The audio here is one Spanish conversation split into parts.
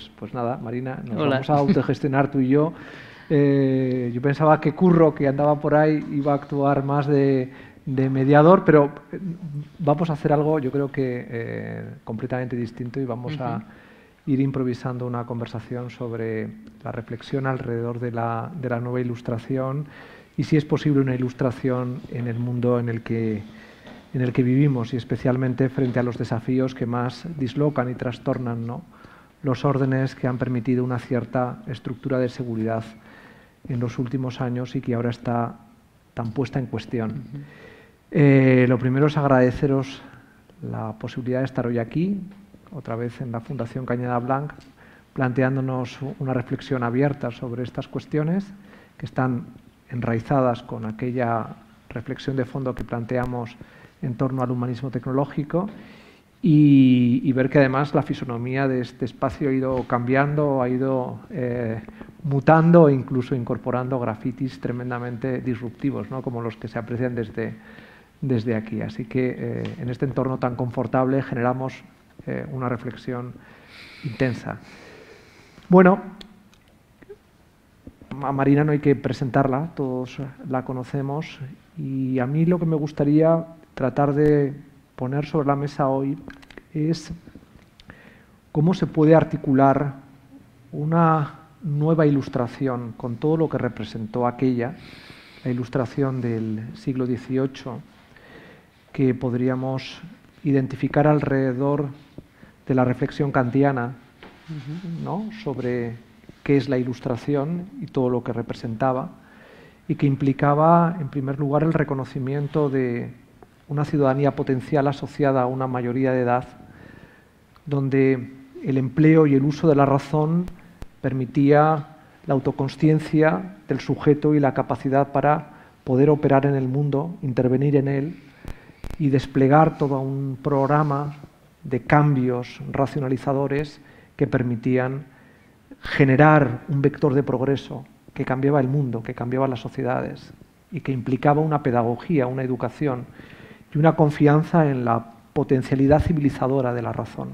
pues nada, Marina, nos Hola. vamos a autogestionar tú y yo. Yo pensaba que Curro, que andaba por ahí, iba a actuar más de mediador, pero vamos a hacer algo, yo creo que completamente distinto, y vamos a ir improvisando una conversación sobre la reflexión alrededor de la nueva ilustración, y si es posible una ilustración en el mundo en el que vivimos, y especialmente frente a los desafíos que más dislocan y trastornan, ¿no?, los órdenes que han permitido una cierta estructura de seguridad en los últimos años y que ahora está tan puesta en cuestión. Lo primero es agradeceros la posibilidad de estar hoy aquí, otra vez en la Fundación Cañada Blanc, planteándonos una reflexión abierta sobre estas cuestiones que están enraizadas con aquella reflexión de fondo que planteamos en torno al humanismo tecnológico, y ver que además la fisonomía de este espacio ha ido cambiando, ha ido mutando e incluso incorporando grafitis tremendamente disruptivos, ¿no?, como los que se aprecian desde aquí. Así que en este entorno tan confortable generamos una reflexión intensa. Bueno, a Marina no hay que presentarla, todos la conocemos, y a mí lo que me gustaría tratar de poner sobre la mesa hoy es cómo se puede articular una nueva ilustración con todo lo que representó aquella, la ilustración del siglo XVIII, que podríamos identificar alrededor de la reflexión kantiana, ¿no?, sobre qué es la ilustración y todo lo que representaba, y que implicaba, en primer lugar, el reconocimiento de una ciudadanía potencial asociada a una mayoría de edad, donde el empleo y el uso de la razón permitía la autoconsciencia del sujeto y la capacidad para poder operar en el mundo, intervenir en él y desplegar todo un programa de cambios racionalizadores que permitían generar un vector de progreso que cambiaba el mundo, que cambiaba las sociedades, y que implicaba una pedagogía, una educación y una confianza en la potencialidad civilizadora de la razón.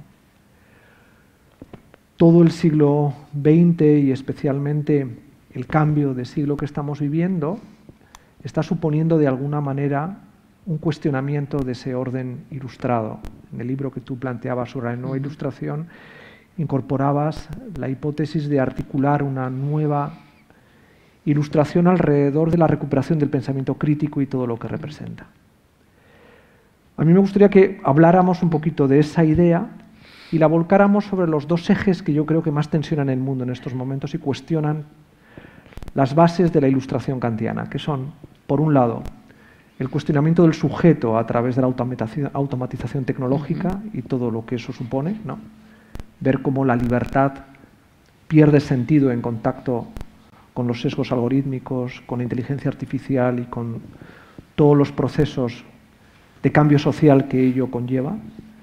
Todo el siglo XX, y especialmente el cambio de siglo que estamos viviendo, está suponiendo de alguna manera un cuestionamiento de ese orden ilustrado. En el libro que tú planteabas sobre la nueva ilustración, incorporabas la hipótesis de articular una nueva ilustración alrededor de la recuperación del pensamiento crítico y todo lo que representa. A mí me gustaría que habláramos un poquito de esa idea y la volcáramos sobre los dos ejes que yo creo que más tensionan el mundo en estos momentos y cuestionan las bases de la ilustración kantiana, que son, por un lado, el cuestionamiento del sujeto a través de la automatización tecnológica y todo lo que eso supone, ¿no? Ver cómo la libertad pierde sentido en contacto con los sesgos algorítmicos, con la inteligencia artificial y con todos los procesos de cambio social que ello conlleva.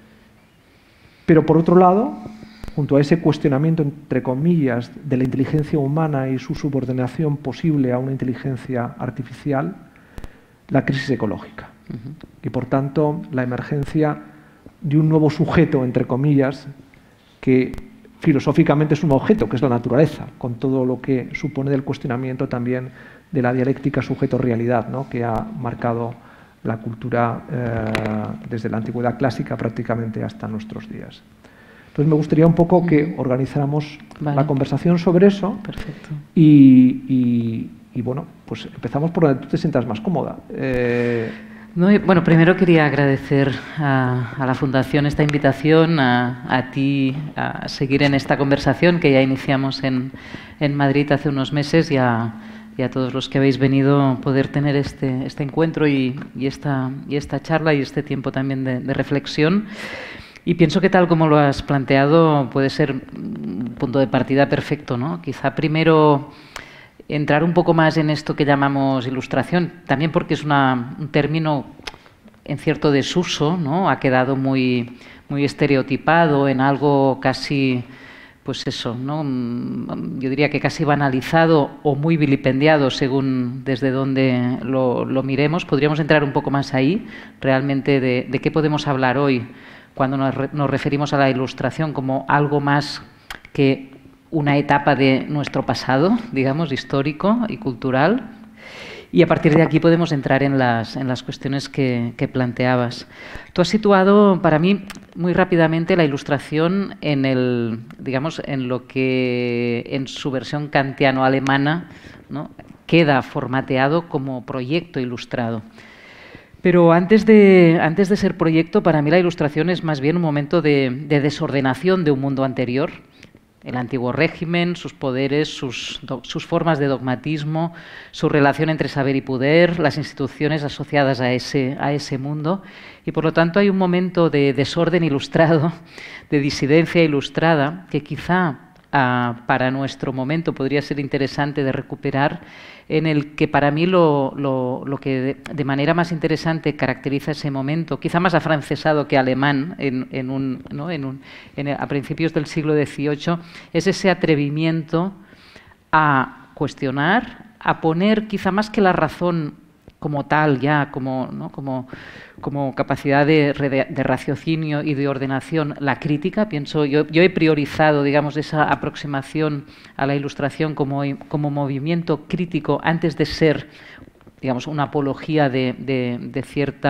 Pero por otro lado, junto a ese cuestionamiento, entre comillas, de la inteligencia humana y su subordinación posible a una inteligencia artificial, la crisis ecológica. Y por tanto, la emergencia de un nuevo sujeto, entre comillas, que filosóficamente es un objeto, que es la naturaleza, con todo lo que supone del cuestionamiento también de la dialéctica sujeto-realidad, ¿no?, que ha marcado la cultura desde la antigüedad clásica prácticamente hasta nuestros días. Entonces me gustaría un poco que organizáramos la conversación sobre eso. Perfecto. Y bueno, pues empezamos por donde tú te sientas más cómoda. Bueno, primero quería agradecer a la Fundación esta invitación, a ti a seguir en esta conversación que ya iniciamos en Madrid hace unos meses, y a todos los que habéis venido poder tener este encuentro y esta charla y este tiempo también de reflexión. Y pienso que, tal como lo has planteado, puede ser un punto de partida perfecto, ¿no? Quizá primero entrar un poco más en esto que llamamos ilustración, también porque es un término en cierto desuso, ¿no? Ha quedado muy estereotipado en algo casi, pues eso, ¿no? Yo diría que casi banalizado o muy vilipendiado según desde donde lo miremos. Podríamos entrar un poco más ahí, realmente, de qué podemos hablar hoy cuando nos referimos a la ilustración como algo más que una etapa de nuestro pasado, digamos, histórico y cultural. Y a partir de aquí podemos entrar en las cuestiones que planteabas. Tú has situado, para mí, muy rápidamente la ilustración en digamos, en lo que en su versión kantiano-alemana, ¿no?, queda formateado como proyecto ilustrado. Pero antes de ser proyecto, para mí la ilustración es más bien un momento de desordenación de un mundo anterior. El antiguo régimen, sus poderes, sus formas de dogmatismo, su relación entre saber y poder, las instituciones asociadas a ese mundo. Y por lo tanto hay un momento de desorden ilustrado, de disidencia ilustrada, que quizá para nuestro momento podría ser interesante de recuperar, en el que para mí lo que de manera más interesante caracteriza ese momento, quizá más afrancesado que alemán a principios del siglo XVIII, es ese atrevimiento a cuestionar, a poner quizá más que la razón como tal, ya como capacidad de raciocinio y de ordenación, la crítica. Pienso, yo he priorizado, digamos, esa aproximación a la ilustración como movimiento crítico antes de ser, digamos, una apología de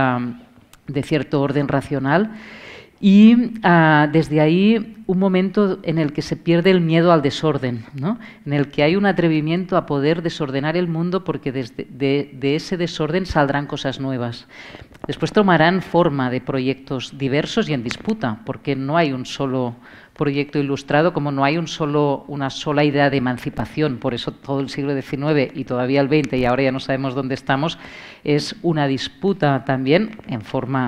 cierto orden racional. Y desde ahí un momento en el que se pierde el miedo al desorden, ¿no?, en el que hay un atrevimiento a poder desordenar el mundo, porque de ese desorden saldrán cosas nuevas. Después tomarán forma de proyectos diversos y en disputa, porque no hay un solo proyecto ilustrado, como no hay una sola idea de emancipación. Por eso todo el siglo XIX y todavía el XX, y ahora ya no sabemos dónde estamos, es una disputa también en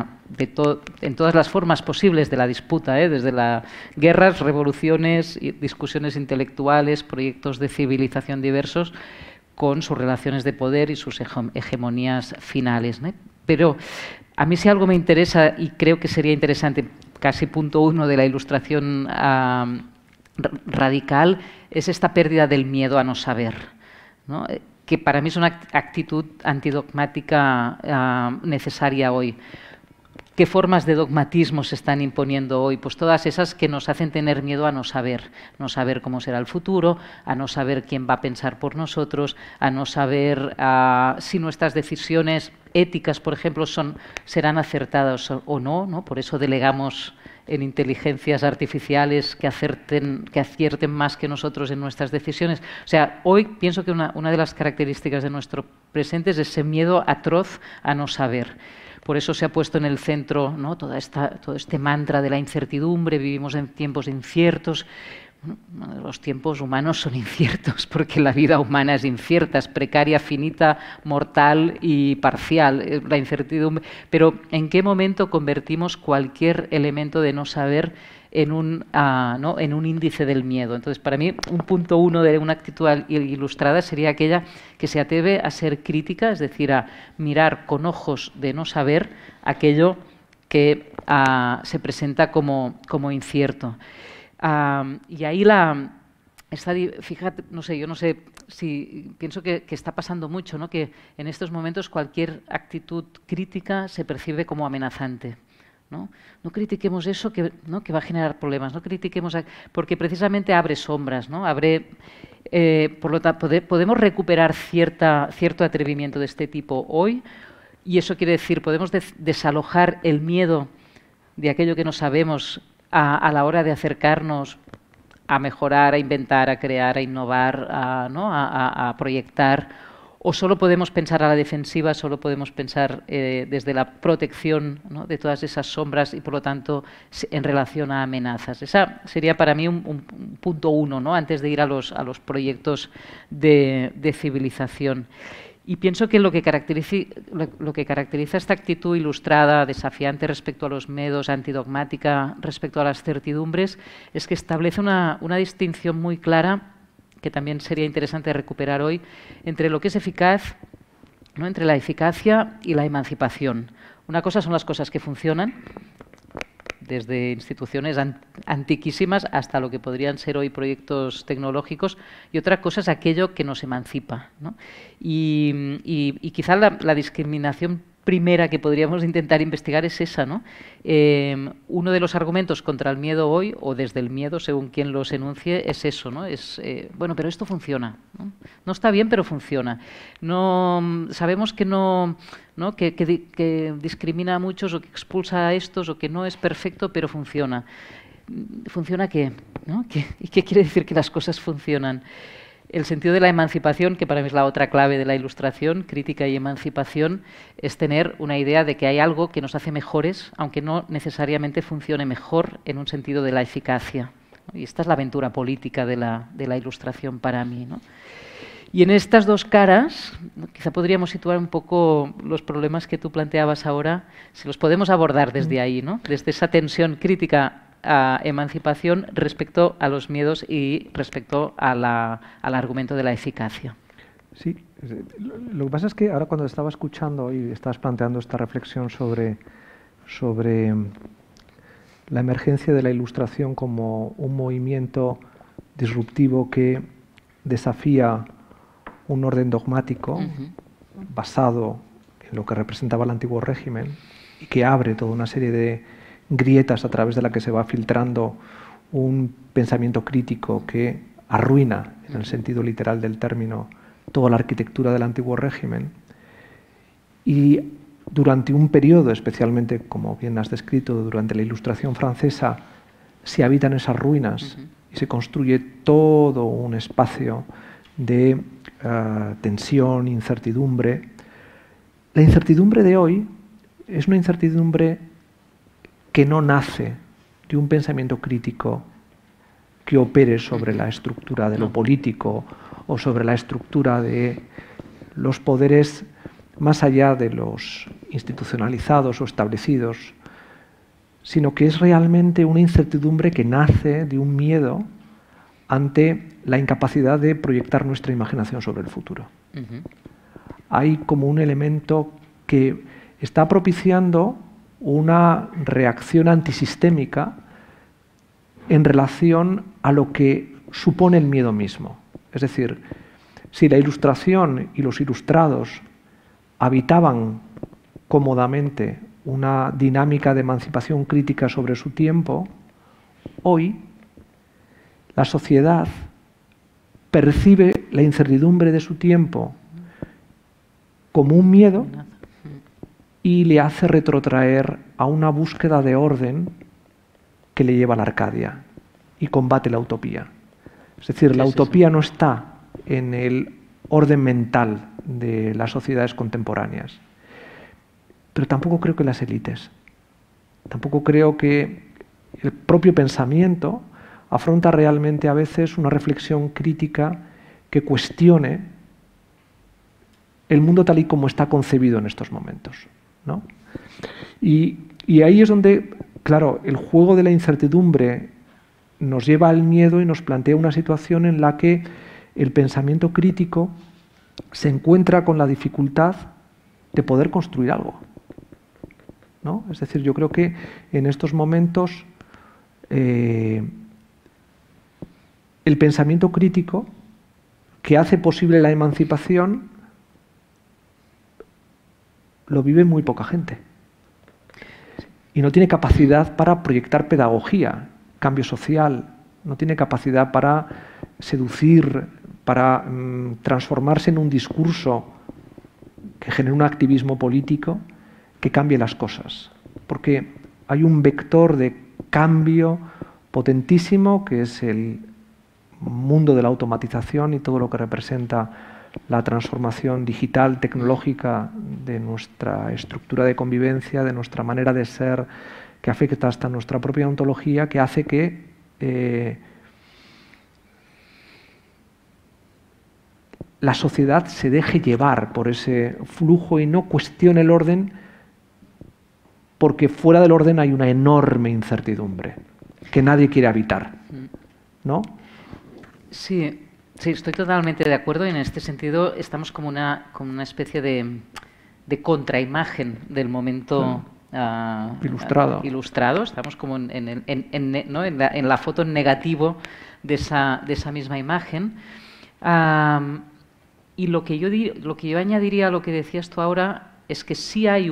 todas las formas posibles de la disputa, desde las guerras, revoluciones, discusiones intelectuales, proyectos de civilización diversos, con sus relaciones de poder y sus hegemonías finales, ¿no? Pero a mí si algo me interesa, y creo que sería interesante, casi punto uno de la ilustración radical, es esta pérdida del miedo a no saber, ¿no?, que para mí es una actitud antidogmática necesaria hoy. ¿Qué formas de dogmatismo se están imponiendo hoy? Pues todas esas que nos hacen tener miedo a no saber cómo será el futuro, a no saber quién va a pensar por nosotros, a no saber si nuestras decisiones éticas, por ejemplo, serán acertadas o no, ¿no? Por eso delegamos en inteligencias artificiales que acierten más que nosotros en nuestras decisiones. O sea, hoy pienso que una de las características de nuestro presente es ese miedo atroz a no saber. Por eso se ha puesto en el centro, ¿no?, todo este mantra de la incertidumbre. Vivimos en tiempos inciertos. Bueno, los tiempos humanos son inciertos, porque la vida humana es incierta, es precaria, finita, mortal y parcial, la incertidumbre. Pero ¿en qué momento convertimos cualquier elemento de no saber en un índice del miedo? Entonces, para mí, un punto uno de una actitud ilustrada sería aquella que se atreve a ser crítica, es decir, a mirar con ojos de no saber aquello que se presenta como incierto. Y ahí fíjate, yo no sé si pienso que está pasando mucho, ¿no?, que en estos momentos cualquier actitud crítica se percibe como amenazante. No critiquemos eso que va a generar problemas, no critiquemos porque precisamente abre sombras, ¿no? Por lo tanto, podemos recuperar cierto atrevimiento de este tipo hoy, y eso quiere decir, podemos desalojar el miedo de aquello que no sabemos a la hora de acercarnos a mejorar, a inventar, a crear, a innovar, a proyectar. O solo podemos pensar a la defensiva, solo podemos pensar desde la protección, ¿no?, de todas esas sombras, y por lo tanto en relación a amenazas. Esa sería para mí un punto uno, ¿no?, antes de ir a los proyectos de civilización. Y pienso que lo que caracteriza esta actitud ilustrada, desafiante respecto a los miedos, antidogmática respecto a las certidumbres, es que establece una distinción muy clara, que también sería interesante recuperar hoy, entre lo que es eficaz, ¿no?, entre la eficacia y la emancipación. Una cosa son las cosas que funcionan, desde instituciones antiquísimas hasta lo que podrían ser hoy proyectos tecnológicos, y otra cosa es aquello que nos emancipa, ¿no? Y quizá la discriminación primera que podríamos intentar investigar es esa, ¿no? Uno de los argumentos contra el miedo hoy, o desde el miedo, según quien los enuncie, es eso, ¿no? Es, bueno, pero esto funciona, ¿no? No está bien, pero funciona. No, sabemos que no, ¿no? Que discrimina a muchos o que expulsa a estos o que no es perfecto, pero funciona. ¿Funciona qué? ¿No? ¿Y qué quiere decir que las cosas funcionan? El sentido de la emancipación, que para mí es la otra clave de la Ilustración, crítica y emancipación, es tener una idea de que hay algo que nos hace mejores, aunque no necesariamente funcione mejor en un sentido de la eficacia. Y esta es la aventura política de la Ilustración para mí, ¿no? Y en estas dos caras, quizá podríamos situar un poco los problemas que tú planteabas ahora, si los podemos abordar desde ahí, ¿no? Desde esa tensión crítica a emancipación respecto a los miedos y respecto al argumento de la eficacia. Sí, lo que pasa es que ahora cuando estaba escuchando y estabas planteando esta reflexión sobre la emergencia de la Ilustración como un movimiento disruptivo que desafía un orden dogmático basado en lo que representaba el antiguo régimen y que abre toda una serie de grietas a través de la que se va filtrando un pensamiento crítico que arruina, en el sentido literal del término, toda la arquitectura del antiguo régimen. Y durante un periodo, especialmente, como bien has descrito, durante la Ilustración francesa, se habitan esas ruinas y se construye todo un espacio de tensión, incertidumbre. La incertidumbre de hoy es una incertidumbre que no nace de un pensamiento crítico que opere sobre la estructura de lo político o sobre la estructura de los poderes más allá de los institucionalizados o establecidos, sino que es realmente una incertidumbre que nace de un miedo ante la incapacidad de proyectar nuestra imaginación sobre el futuro. Hay como un elemento que está propiciando una reacción antisistémica en relación a lo que supone el miedo mismo. Es decir, si la Ilustración y los ilustrados habitaban cómodamente una dinámica de emancipación crítica sobre su tiempo, hoy la sociedad percibe la incertidumbre de su tiempo como un miedo y le hace retrotraer a una búsqueda de orden que le lleva a la Arcadia y combate la utopía. Es decir, la utopía no está en el orden mental de las sociedades contemporáneas, pero tampoco creo que las élites. Tampoco creo que el propio pensamiento afronta realmente a veces una reflexión crítica que cuestione el mundo tal y como está concebido en estos momentos, ¿no? Y ahí es donde, claro, el juego de la incertidumbre nos lleva al miedo y nos plantea una situación en la que el pensamiento crítico se encuentra con la dificultad de poder construir algo, ¿no? Es decir, yo creo que en estos momentos el pensamiento crítico que hace posible la emancipación lo vive muy poca gente y no tiene capacidad para proyectar pedagogía, cambio social, no tiene capacidad para seducir, para transformarse en un discurso que genere un activismo político que cambie las cosas, porque hay un vector de cambio potentísimo que es el mundo de la automatización y todo lo que representa la transformación digital, tecnológica de nuestra estructura de convivencia, de nuestra manera de ser, que afecta hasta nuestra propia ontología, que hace que la sociedad se deje llevar por ese flujo y no cuestione el orden, porque fuera del orden hay una enorme incertidumbre que nadie quiere habitar, ¿no? Sí, sí, estoy totalmente de acuerdo y en este sentido estamos como una especie de contraimagen del momento ilustrado. Estamos como en la foto en negativo de esa misma imagen. Y lo que yo añadiría a lo que decías tú ahora es que sí hay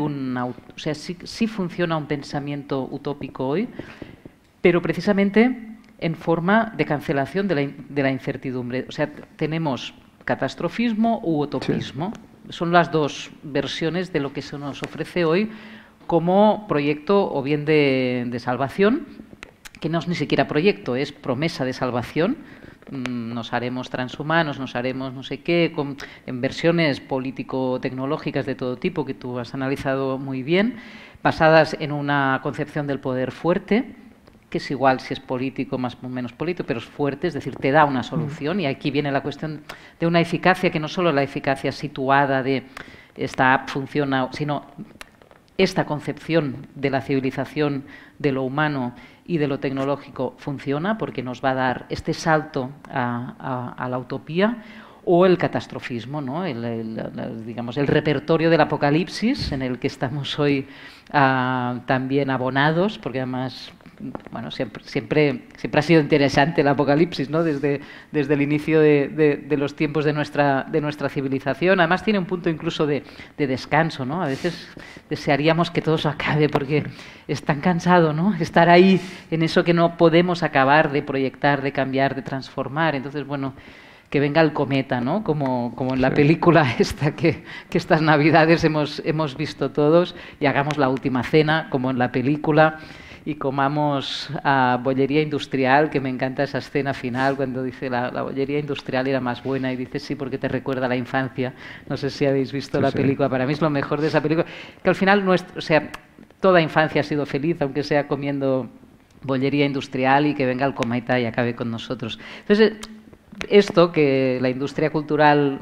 sí funciona un pensamiento utópico hoy, pero precisamente en forma de cancelación de la incertidumbre. O sea, tenemos catastrofismo u utopismo. Sí. Son las dos versiones de lo que se nos ofrece hoy como proyecto o bien de salvación, que no es ni siquiera proyecto, es promesa de salvación. Nos haremos transhumanos, nos haremos no sé qué, en versiones político-tecnológicas de todo tipo, que tú has analizado muy bien, basadas en una concepción del poder fuerte, que es igual si es político más o menos político, pero es fuerte, es decir, te da una solución. Y aquí viene la cuestión de una eficacia que no solo la eficacia situada de esta app funciona, sino esta concepción de la civilización, de lo humano y de lo tecnológico funciona porque nos va a dar este salto a la utopía, o el catastrofismo, ¿no? Digamos, el repertorio del apocalipsis en el que estamos hoy también abonados, porque además, bueno, siempre ha sido interesante el apocalipsis, ¿no? Desde el inicio de los tiempos de nuestra civilización. Además tiene un punto incluso de descanso, ¿no? A veces desearíamos que todo se acabe porque es tan cansado, ¿no? Estar ahí en eso que no podemos acabar de proyectar, de cambiar, de transformar. Entonces, bueno, que venga el cometa, ¿no? Como en la película esta que estas Navidades hemos visto todos, y hagamos la última cena, como en la película, y comamos bollería industrial, que me encanta esa escena final cuando dice la bollería industrial era más buena, y dice sí porque te recuerda a la infancia. No sé si habéis visto la película, para mí es lo mejor de esa película, que al final toda infancia ha sido feliz, aunque sea comiendo bollería industrial, y que venga el cometa y acabe con nosotros. Entonces, esto que la industria cultural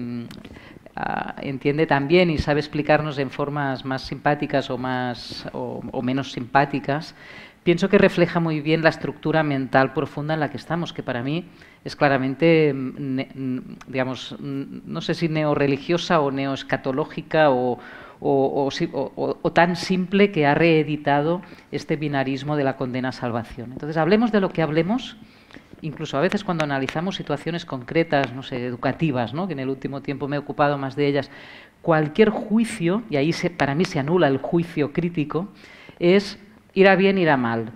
entiende también y sabe explicarnos en formas más simpáticas o menos simpáticas, pienso que refleja muy bien la estructura mental profunda en la que estamos, que para mí es claramente, digamos, no sé si neorreligiosa o neoescatológica o tan simple, que ha reeditado este binarismo de la condena-salvación. Entonces, hablemos de lo que hablemos. Incluso a veces cuando analizamos situaciones concretas, no sé, educativas, ¿no? Que en el último tiempo me he ocupado más de ellas, cualquier juicio, y ahí para mí se anula el juicio crítico, es irá bien, irá mal.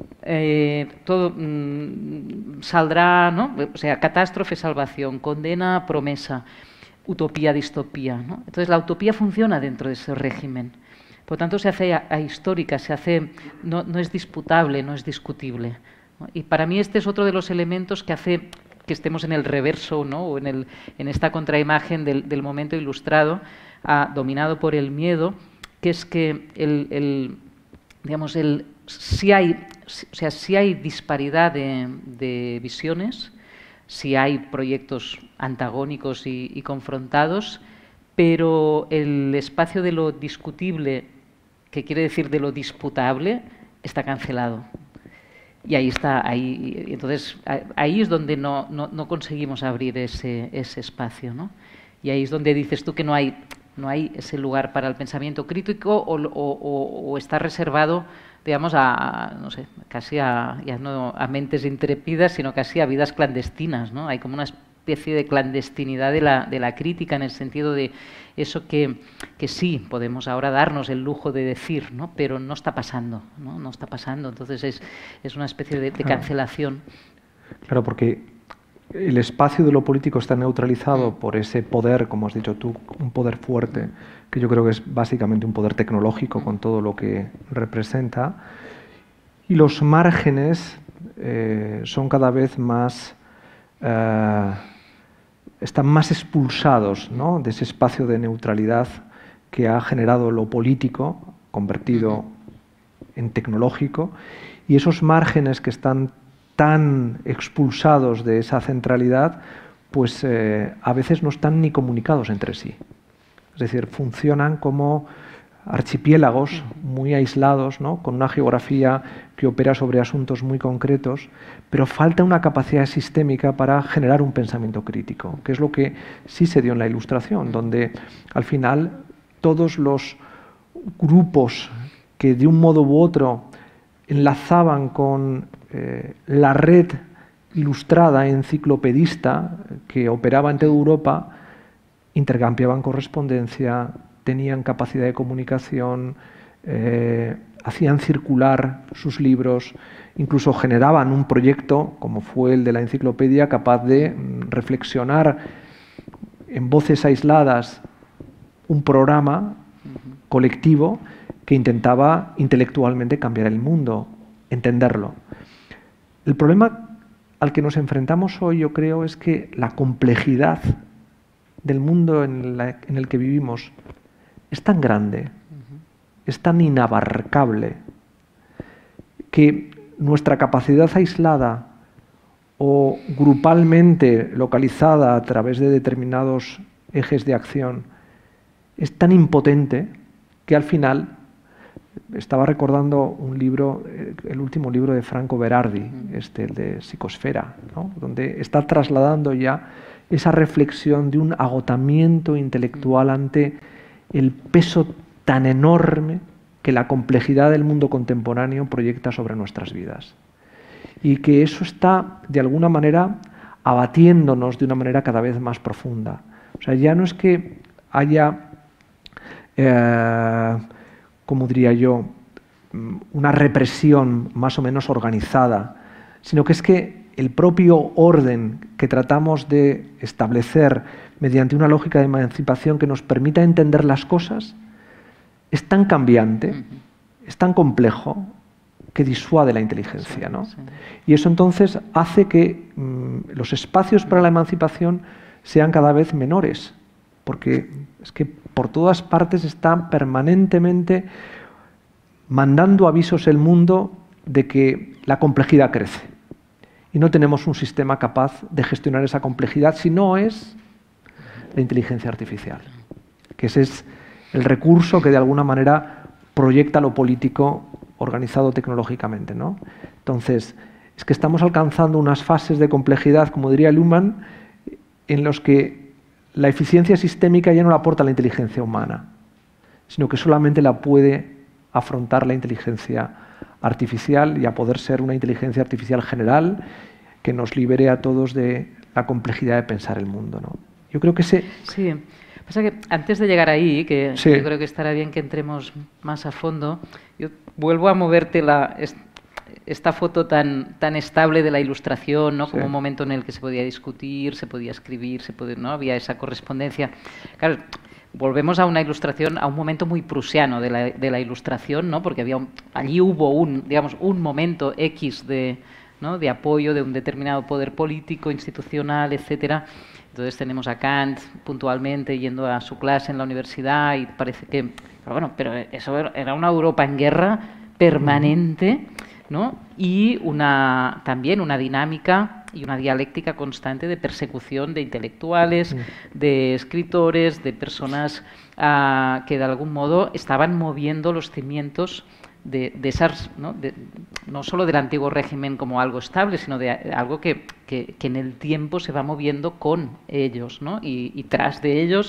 Todo saldrá, ¿no? O sea, catástrofe, salvación, condena, promesa, utopía, distopía, ¿no? Entonces la utopía funciona dentro de ese régimen. Por lo tanto, se hace ahistórica, no es disputable, no es discutible. Y para mí este es otro de los elementos que hace que estemos en el reverso, ¿no? O en esta contraimagen del momento ilustrado, dominado por el miedo, que es que si hay disparidad de visiones, si hay proyectos antagónicos y confrontados, pero el espacio de lo discutible, que quiere decir de lo disputable, está cancelado. Y entonces ahí es donde no conseguimos abrir ese espacio, ¿no? Y ahí es donde dices tú que no hay ese lugar para el pensamiento crítico, o está reservado, digamos, no sé, casi ya no a mentes intrépidas, sino casi a vidas clandestinas, ¿no? Hay como una especie de clandestinidad de la crítica, en el sentido de eso que sí podemos ahora darnos el lujo de decir, ¿no? Pero no está pasando, ¿no? No está pasando. Entonces es una especie de cancelación. Claro, porque el espacio de lo político está neutralizado por ese poder, como has dicho tú, un poder fuerte, que yo creo que es básicamente un poder tecnológico con todo lo que representa, y los márgenes son cada vez más están más expulsados, ¿no? De ese espacio de neutralidad que ha generado lo político, convertido en tecnológico, y esos márgenes que están tan expulsados de esa centralidad, pues a veces no están ni comunicados entre sí. Es decir, funcionan como archipiélagos muy aislados, ¿no? Con una geografía que opera sobre asuntos muy concretos, pero falta una capacidad sistémica para generar un pensamiento crítico, que es lo que sí se dio en la Ilustración, donde al final todos los grupos que de un modo u otro enlazaban con la red ilustrada, enciclopedista, que operaba en toda Europa, intercambiaban correspondencia, tenían capacidad de comunicación, hacían circular sus libros, incluso generaban un proyecto, como fue el de la enciclopedia, capaz de reflexionar en voces aisladas un programa colectivo que intentaba intelectualmente cambiar el mundo, entenderlo. El problema al que nos enfrentamos hoy, yo creo, es que la complejidad del mundo en el que vivimos es tan grande, es tan inabarcable, que nuestra capacidad aislada o grupalmente localizada a través de determinados ejes de acción es tan impotente que al final, estaba recordando un libro, el último libro de Franco Berardi, el de Psicosfera, ¿no? Donde está trasladando ya esa reflexión de un agotamiento intelectual ante el peso tan enorme que la complejidad del mundo contemporáneo proyecta sobre nuestras vidas. Y que eso está, de alguna manera, abatiéndonos de una manera cada vez más profunda. O sea, ya no es que haya, como diría yo, una represión más o menos organizada, sino que es que el propio orden que tratamos de establecer mediante una lógica de emancipación que nos permita entender las cosas es tan cambiante, es tan complejo, que disuade la inteligencia, ¿no? Sí. Y eso entonces hace que los espacios para la emancipación sean cada vez menores, porque es que por todas partes está permanentemente mandando avisos el mundo de que la complejidad crece. Y no tenemos un sistema capaz de gestionar esa complejidad si no es la inteligencia artificial, que ese es el recurso que de alguna manera proyecta lo político organizado tecnológicamente, ¿no? Entonces, es que estamos alcanzando unas fases de complejidad, como diría Luhmann, en los que la eficiencia sistémica ya no la aporta la inteligencia humana, sino que solamente la puede afrontar la inteligencia artificial, y a poder ser una inteligencia artificial general que nos libere a todos de la complejidad de pensar el mundo, ¿no? Yo creo que ese... Sí, pasa que antes de llegar ahí, que sí, yo creo que estará bien que entremos más a fondo, yo vuelvo a moverte esta foto tan estable de la Ilustración, ¿no? Como sí, un momento en el que se podía discutir, se podía escribir, ¿no? Había esa correspondencia. Claro, volvemos a una Ilustración, a un momento muy prusiano de la Ilustración, ¿no? Porque allí hubo un momento X ¿no? de apoyo de un determinado poder político, institucional, etcétera. Entonces tenemos a Kant puntualmente yendo a su clase en la universidad y parece que... Pero eso era una Europa en guerra permanente, ¿no? Y también una dinámica y una dialéctica constante de persecución de intelectuales, de escritores, de personas que de algún modo estaban moviendo los cimientos de esas, ¿no? No solo del antiguo régimen como algo estable, sino de algo que en el tiempo se va moviendo con ellos, ¿no? y tras de ellos.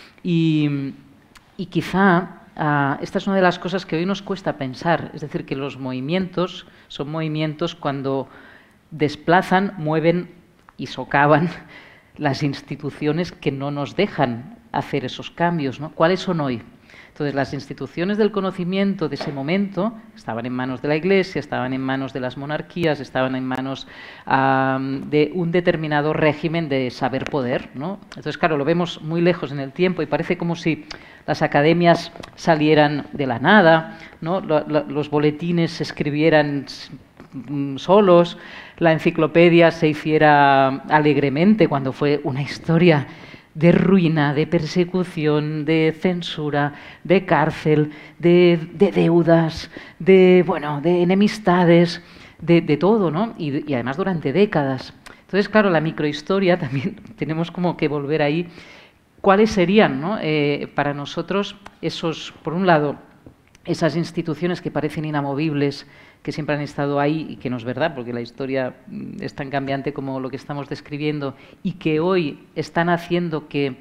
Y quizá esta es una de las cosas que hoy nos cuesta pensar, es decir, que los movimientos son movimientos cuando desplazan, mueven y socavan las instituciones que no nos dejan hacer esos cambios, ¿no? ¿Cuáles son hoy? Entonces, las instituciones del conocimiento de ese momento estaban en manos de la Iglesia, estaban en manos de las monarquías, estaban en manos de un determinado régimen de saber-poder, ¿no? Entonces, claro, lo vemos muy lejos en el tiempo y parece como si las academias salieran de la nada, ¿no? Los boletines se escribieran solos, la enciclopedia se hiciera alegremente cuando fue una historia de ruina, de persecución, de censura, de cárcel, de deudas, de enemistades, de todo, ¿no? Y además durante décadas. Entonces, claro, la microhistoria también tenemos como que volver ahí. ¿Cuáles serían, ¿no? Para nosotros por un lado, esas instituciones que parecen inamovibles, que siempre han estado ahí y que no es verdad, porque la historia es tan cambiante como lo que estamos describiendo, y que hoy están haciendo que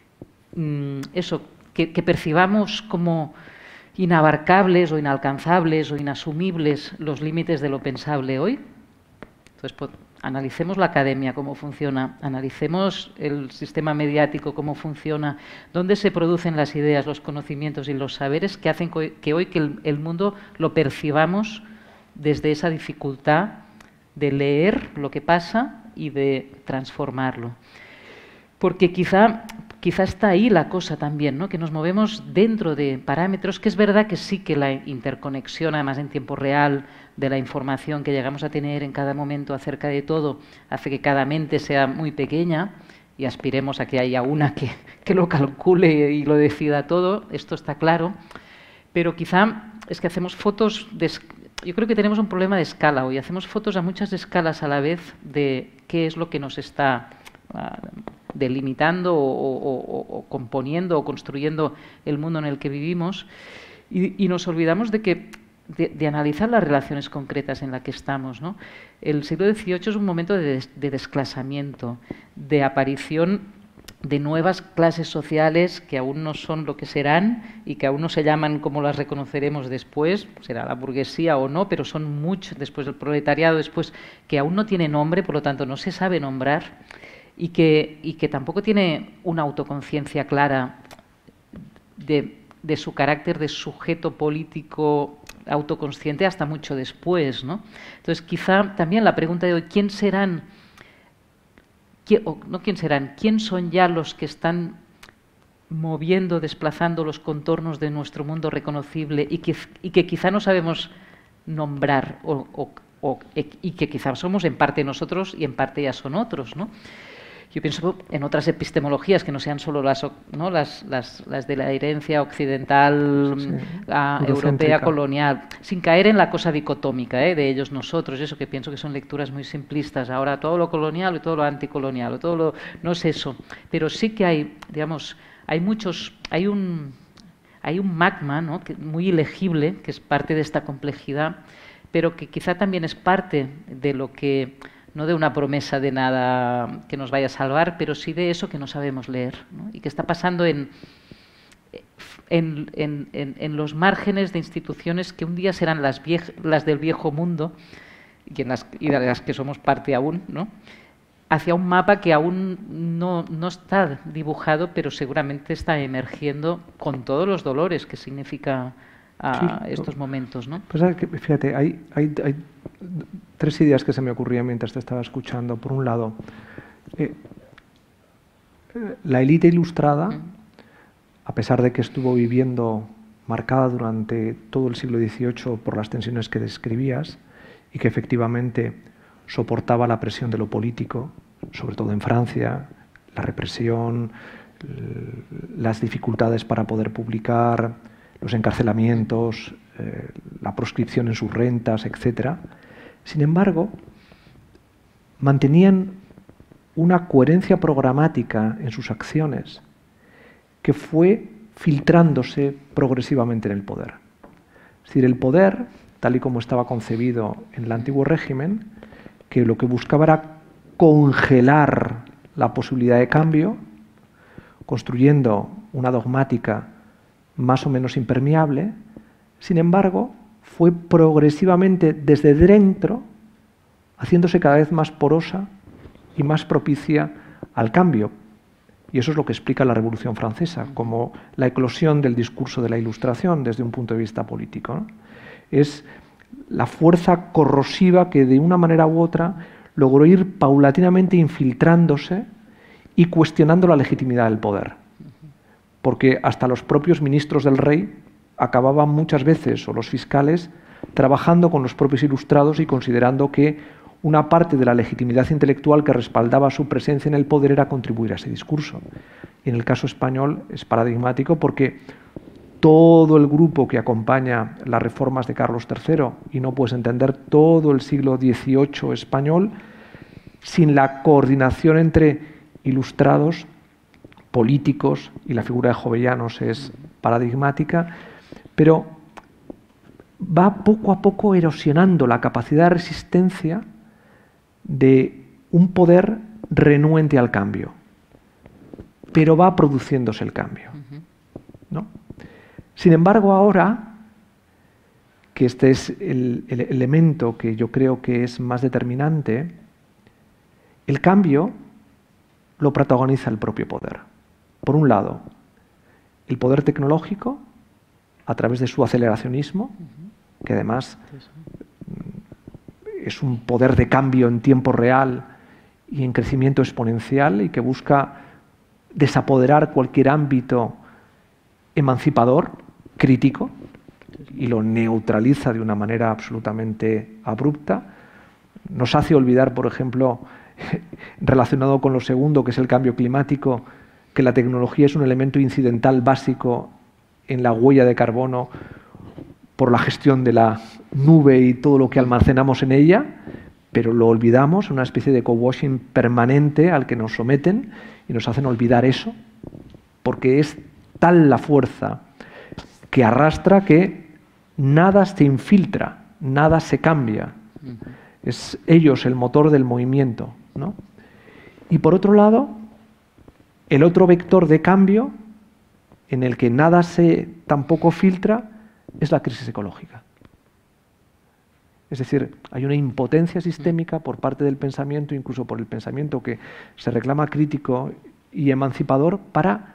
percibamos como inabarcables o inalcanzables o inasumibles los límites de lo pensable hoy? Entonces analicemos la academia, cómo funciona, analicemos el sistema mediático, cómo funciona, dónde se producen las ideas, los conocimientos y los saberes que hacen que hoy el mundo lo percibamos desde esa dificultad de leer lo que pasa y de transformarlo. Porque quizá está ahí la cosa también, ¿no? Que nos movemos dentro de parámetros, que es verdad que sí que la interconexión, además en tiempo real, de la información que llegamos a tener en cada momento acerca de todo, hace que cada mente sea muy pequeña y aspiremos a que haya una que lo calcule y lo decida todo, esto está claro, pero quizá es que hacemos fotos yo creo que tenemos un problema de escala hoy, hacemos fotos a muchas escalas a la vez de qué es lo que nos está delimitando o componiendo o construyendo el mundo en el que vivimos y nos olvidamos de analizar las relaciones concretas en las que estamos, ¿no? El siglo XVIII es un momento de desclasamiento, de aparición de nuevas clases sociales que aún no son lo que serán y que aún no se llaman como las reconoceremos después, será la burguesía o no, pero son muchos, después del proletariado, después que aún no tiene nombre, por lo tanto no se sabe nombrar y que tampoco tiene una autoconciencia clara de su carácter de sujeto político autoconsciente hasta mucho después, ¿no? Entonces quizá también la pregunta de hoy, ¿quién son ya los que están moviendo, desplazando los contornos de nuestro mundo reconocible y que quizá no sabemos nombrar y que quizá somos en parte nosotros y en parte ya son otros, ¿no? Yo pienso en otras epistemologías que no sean solo las de la herencia occidental, europea, colonial, sin caer en la cosa dicotómica, de ellos, nosotros, eso que pienso que son lecturas muy simplistas. Ahora todo lo colonial y todo lo anticolonial, o todo lo, no es eso. Pero sí que hay, digamos, hay un magma, ¿no?, muy ilegible, que es parte de esta complejidad, pero que quizá también es parte de lo que, no de una promesa de nada que nos vaya a salvar, pero sí de eso que no sabemos leer, ¿no? Y que está pasando en los márgenes de instituciones que un día serán las del viejo mundo y de las que somos parte aún, ¿no?, hacia un mapa que aún no está dibujado, pero seguramente está emergiendo con todos los dolores que significa estos momentos, ¿no? Pues fíjate, hay tres ideas que se me ocurrían mientras te estaba escuchando. Por un lado, la élite ilustrada, a pesar de que estuvo viviendo marcada durante todo el siglo XVIII por las tensiones que describías y que efectivamente soportaba la presión de lo político, sobre todo en Francia, la represión, las dificultades para poder publicar, los encarcelamientos, la proscripción en sus rentas, etc. Sin embargo, mantenían una coherencia programática en sus acciones que fue filtrándose progresivamente en el poder. Es decir, el poder, tal y como estaba concebido en el antiguo régimen, que lo que buscaba era congelar la posibilidad de cambio, construyendo una dogmática más o menos impermeable, sin embargo, fue progresivamente desde dentro haciéndose cada vez más porosa y más propicia al cambio. Y eso es lo que explica la Revolución Francesa, como la eclosión del discurso de la Ilustración desde un punto de vista político, ¿no? Es la fuerza corrosiva que de una manera u otra logró ir paulatinamente infiltrándose y cuestionando la legitimidad del poder. Porque hasta los propios ministros del rey acababan muchas veces, o los fiscales, trabajando con los propios ilustrados y considerando que una parte de la legitimidad intelectual que respaldaba su presencia en el poder era contribuir a ese discurso. Y en el caso español es paradigmático porque todo el grupo que acompaña las reformas de Carlos III, y no puedes entender todo el siglo XVIII español sin la coordinación entre ilustrados, políticos, y la figura de Jovellanos es paradigmática, pero va poco a poco erosionando la capacidad de resistencia de un poder renuente al cambio, pero va produciéndose el cambio, ¿no? Sin embargo, ahora, que este es el elemento que yo creo que es más determinante, el cambio lo protagoniza el propio poder. Por un lado, el poder tecnológico, a través de su aceleracionismo, que además es un poder de cambio en tiempo real y en crecimiento exponencial y que busca desapoderar cualquier ámbito emancipador, crítico, y lo neutraliza de una manera absolutamente abrupta. Nos hace olvidar, por ejemplo, relacionado con lo segundo, que es el cambio climático, que la tecnología es un elemento incidental básico en la huella de carbono por la gestión de la nube y todo lo que almacenamos en ella, pero lo olvidamos, una especie de co-washing permanente al que nos someten y nos hacen olvidar eso, porque es tal la fuerza que arrastra que nada se infiltra, nada se cambia. Es ellos el motor del movimiento, ¿no? Y por otro lado, el otro vector de cambio en el que nada se tampoco filtra es la crisis ecológica. Es decir, hay una impotencia sistémica por parte del pensamiento, incluso por el pensamiento que se reclama crítico y emancipador, para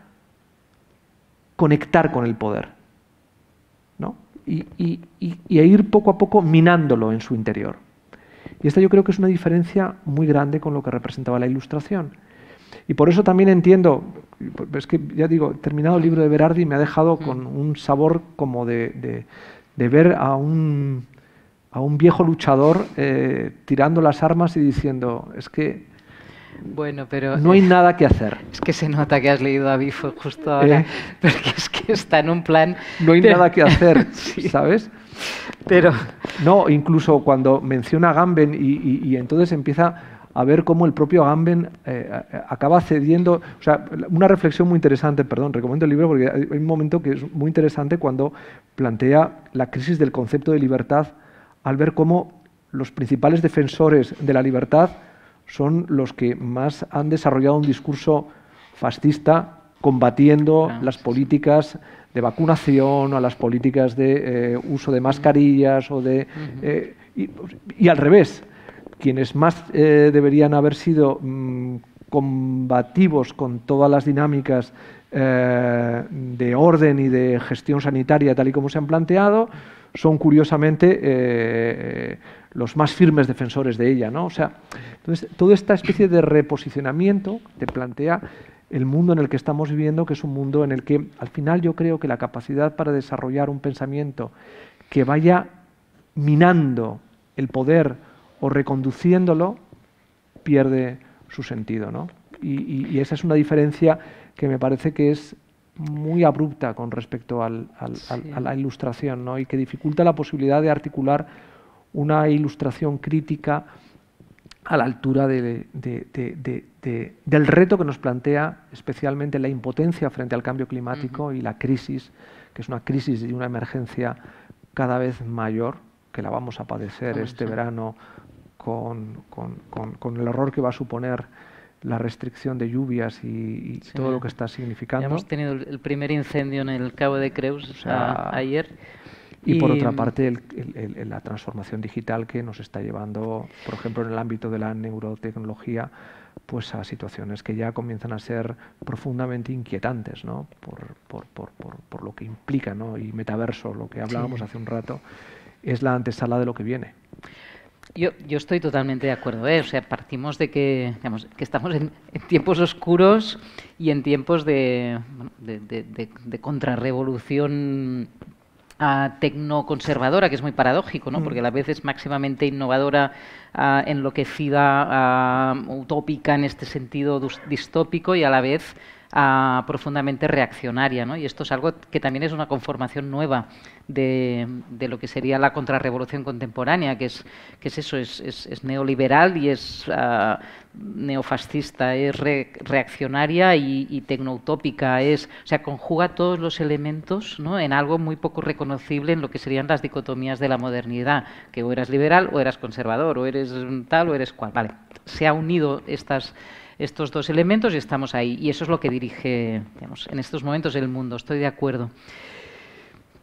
conectar con el poder, ¿no? y ir poco a poco minándolo en su interior. Y esta yo creo que es una diferencia muy grande con lo que representaba la Ilustración. Y por eso también entiendo, es que ya digo, terminado el libro de Berardi me ha dejado con un sabor como de ver a un viejo luchador tirando las armas y diciendo, es que bueno, pero no hay nada que hacer. Es que se nota que has leído a Bifo justo ahora, porque es que está en un plan... No hay nada que hacer, sí. ¿Sabes? Pero... No, incluso cuando menciona a Agamben y entonces empieza a ver cómo el propio Agamben acaba cediendo. O sea, una reflexión muy interesante, perdón, recomiendo el libro porque hay un momento que es muy interesante cuando plantea la crisis del concepto de libertad al ver cómo los principales defensores de la libertad son los que más han desarrollado un discurso fascista combatiendo las políticas de vacunación o las políticas de uso de mascarillas o de y al revés, quienes más deberían haber sido combativos con todas las dinámicas de orden y de gestión sanitaria tal y como se han planteado, son curiosamente los más firmes defensores de ella, ¿no? O sea, entonces, toda esta especie de reposicionamiento te plantea el mundo en el que estamos viviendo, que es un mundo en el que, al final, yo creo que la capacidad para desarrollar un pensamiento que vaya minando el poder o reconduciéndolo, pierde su sentido, ¿no? Y esa es una diferencia que me parece que es muy abrupta con respecto a la Ilustración, ¿no? Y que dificulta la posibilidad de articular una Ilustración crítica a la altura del reto que nos plantea especialmente la impotencia frente al cambio climático y la crisis, que es una crisis y una emergencia cada vez mayor, que la vamos a padecer este verano con el horror que va a suponer la restricción de lluvias y todo lo que está significando. Ya hemos tenido el primer incendio en el Cabo de Creus ayer. Y por otra parte, la transformación digital que nos está llevando, por ejemplo, en el ámbito de la neurotecnología, pues a situaciones que ya comienzan a ser profundamente inquietantes, ¿no? por lo que implica, ¿no? Y metaverso, lo que hablábamos hace un rato, es la antesala de lo que viene. Yo estoy totalmente de acuerdo, ¿eh? O sea, partimos de que, digamos, que estamos en tiempos oscuros y en tiempos de contrarrevolución tecnoconservadora, que es muy paradójico, ¿no? Porque a la vez es máximamente innovadora, enloquecida, utópica en este sentido distópico y a la vez profundamente reaccionaria, ¿no? Y esto es algo que también es una conformación nueva de lo que sería la contrarrevolución contemporánea, que es eso, es neoliberal y es neofascista, es reaccionaria y tecnoutópica, o sea, conjuga todos los elementos, ¿no? En algo muy poco reconocible en lo que serían las dicotomías de la modernidad, que o eras liberal o eras conservador, o eres tal o eres cual. Vale, se ha unido estos dos elementos y estamos ahí. Y eso es lo que dirige, digamos, en estos momentos el mundo. Estoy de acuerdo.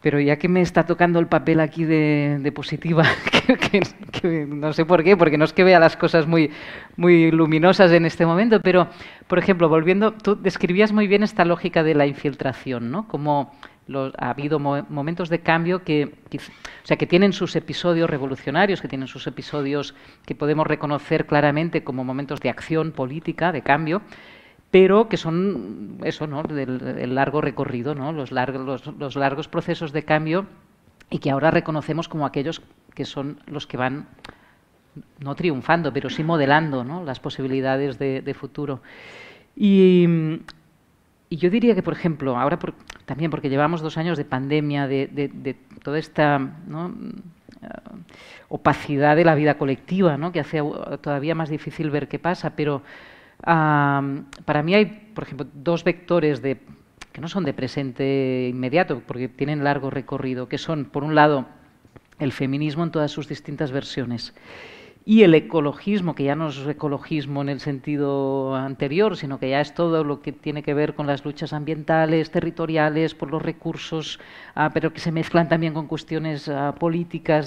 Pero ya que me está tocando el papel aquí de positiva, que no sé por qué, porque no es que vea las cosas muy luminosas en este momento, pero, por ejemplo, volviendo, tú describías muy bien esta lógica de la infiltración, ¿no? Como ha habido momentos de cambio que tienen sus episodios revolucionarios, que tienen sus episodios que podemos reconocer claramente como momentos de acción política, de cambio, pero que son eso, ¿no? El largo recorrido, ¿no? Los largos procesos de cambio, y que ahora reconocemos como aquellos que son los que van no triunfando, pero sí modelando, ¿no? Las posibilidades de futuro. Y yo diría que, por ejemplo, ahora también porque llevamos 2 años de pandemia, de toda esta, ¿no? Opacidad de la vida colectiva, ¿no? Que hace todavía más difícil ver qué pasa, pero para mí hay, por ejemplo, 2 vectores que no son de presente inmediato, porque tienen largo recorrido, que son, por un lado, el feminismo en todas sus distintas versiones, y el ecologismo, que ya no es ecologismo en el sentido anterior, sino que ya es todo lo que tiene que ver con las luchas ambientales, territoriales, por los recursos, pero que se mezclan también con cuestiones políticas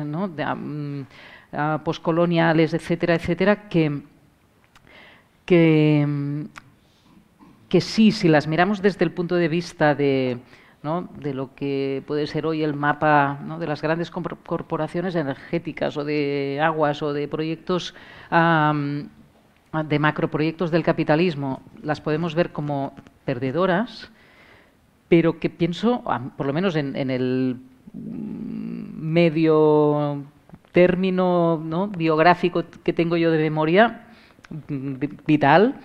poscoloniales, etcétera, etcétera, que sí, si las miramos desde el punto de vista de lo que puede ser hoy el mapa, ¿no? De las grandes corporaciones energéticas o de aguas o de proyectos, de macroproyectos del capitalismo, las podemos ver como perdedoras, pero que pienso, por lo menos en el medio término, ¿no? Biográfico que tengo yo de memoria vital,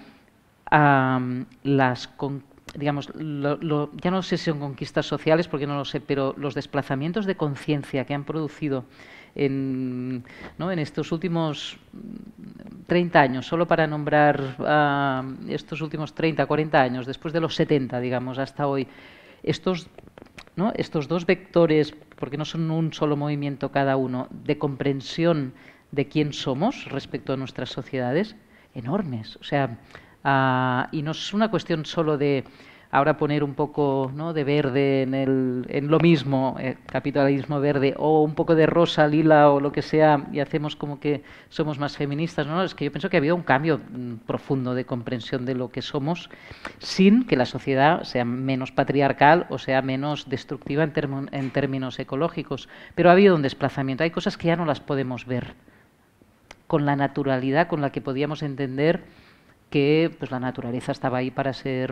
digamos, ya no sé si son conquistas sociales, porque no lo sé, pero los desplazamientos de conciencia que han producido en estos últimos 30 años, solo para nombrar estos últimos 30, 40 años, después de los 70, digamos, hasta hoy, estos 2 vectores, porque no son un solo movimiento cada uno, de comprensión de quién somos respecto a nuestras sociedades, enormes. O sea, y no es una cuestión solo de ahora poner un poco, ¿no? De verde en lo mismo, capitalismo verde, o un poco de rosa, lila o lo que sea, y hacemos como que somos más feministas. No, es que yo pienso que ha habido un cambio profundo de comprensión de lo que somos, sin que la sociedad sea menos patriarcal o sea menos destructiva en términos ecológicos. Pero ha habido un desplazamiento. Hay cosas que ya no las podemos ver con la naturalidad con la que podíamos entender que pues la naturaleza estaba ahí para ser,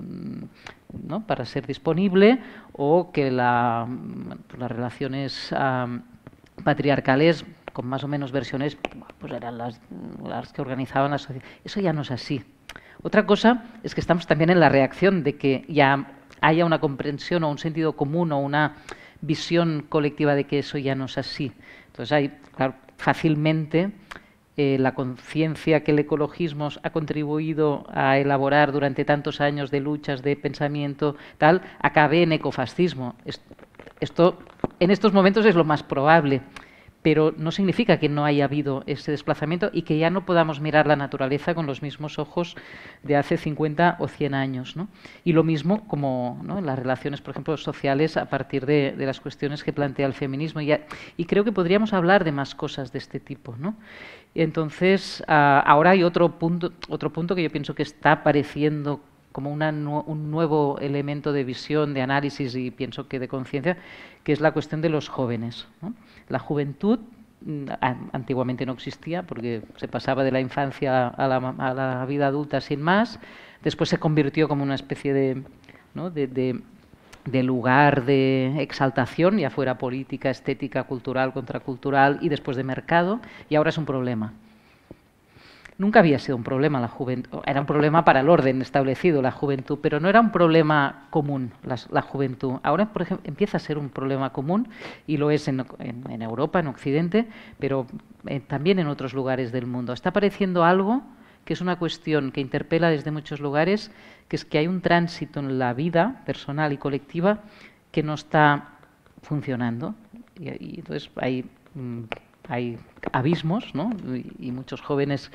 ¿no? Para ser disponible, o que las relaciones patriarcales, con más o menos versiones, pues eran las que organizaban la sociedad. Eso ya no es así. Otra cosa es que estamos también en la reacción de que ya haya una comprensión o un sentido común o una visión colectiva de que eso ya no es así. Entonces hay, claro, fácilmente la conciencia que el ecologismo ha contribuido a elaborar durante tantos años de luchas, de pensamiento, tal, acabe en ecofascismo. Esto en estos momentos es lo más probable, pero no significa que no haya habido ese desplazamiento y que ya no podamos mirar la naturaleza con los mismos ojos de hace 50 o 100 años, ¿no? Y lo mismo como, ¿no? En las relaciones, por ejemplo, sociales, a partir de las cuestiones que plantea el feminismo. Y creo que podríamos hablar de más cosas de este tipo, ¿no? Entonces, ahora hay otro punto que yo pienso que está apareciendo como un nuevo elemento de visión, de análisis y pienso que de conciencia, que es la cuestión de los jóvenes, ¿no? La juventud antiguamente no existía porque se pasaba de la infancia a la vida adulta sin más. Después se convirtió como una especie de, ¿no? de lugar de exaltación, ya fuera política, estética, cultural, contracultural, y después de mercado, y ahora es un problema. Nunca había sido un problema la juventud, era un problema para el orden establecido la juventud, pero no era un problema común la juventud. Ahora, por ejemplo, empieza a ser un problema común, y lo es en Europa, en Occidente, pero también en otros lugares del mundo. Está apareciendo algo que es una cuestión que interpela desde muchos lugares, que es que hay un tránsito en la vida personal y colectiva que no está funcionando. Y entonces hay abismos, ¿no? Y muchos jóvenes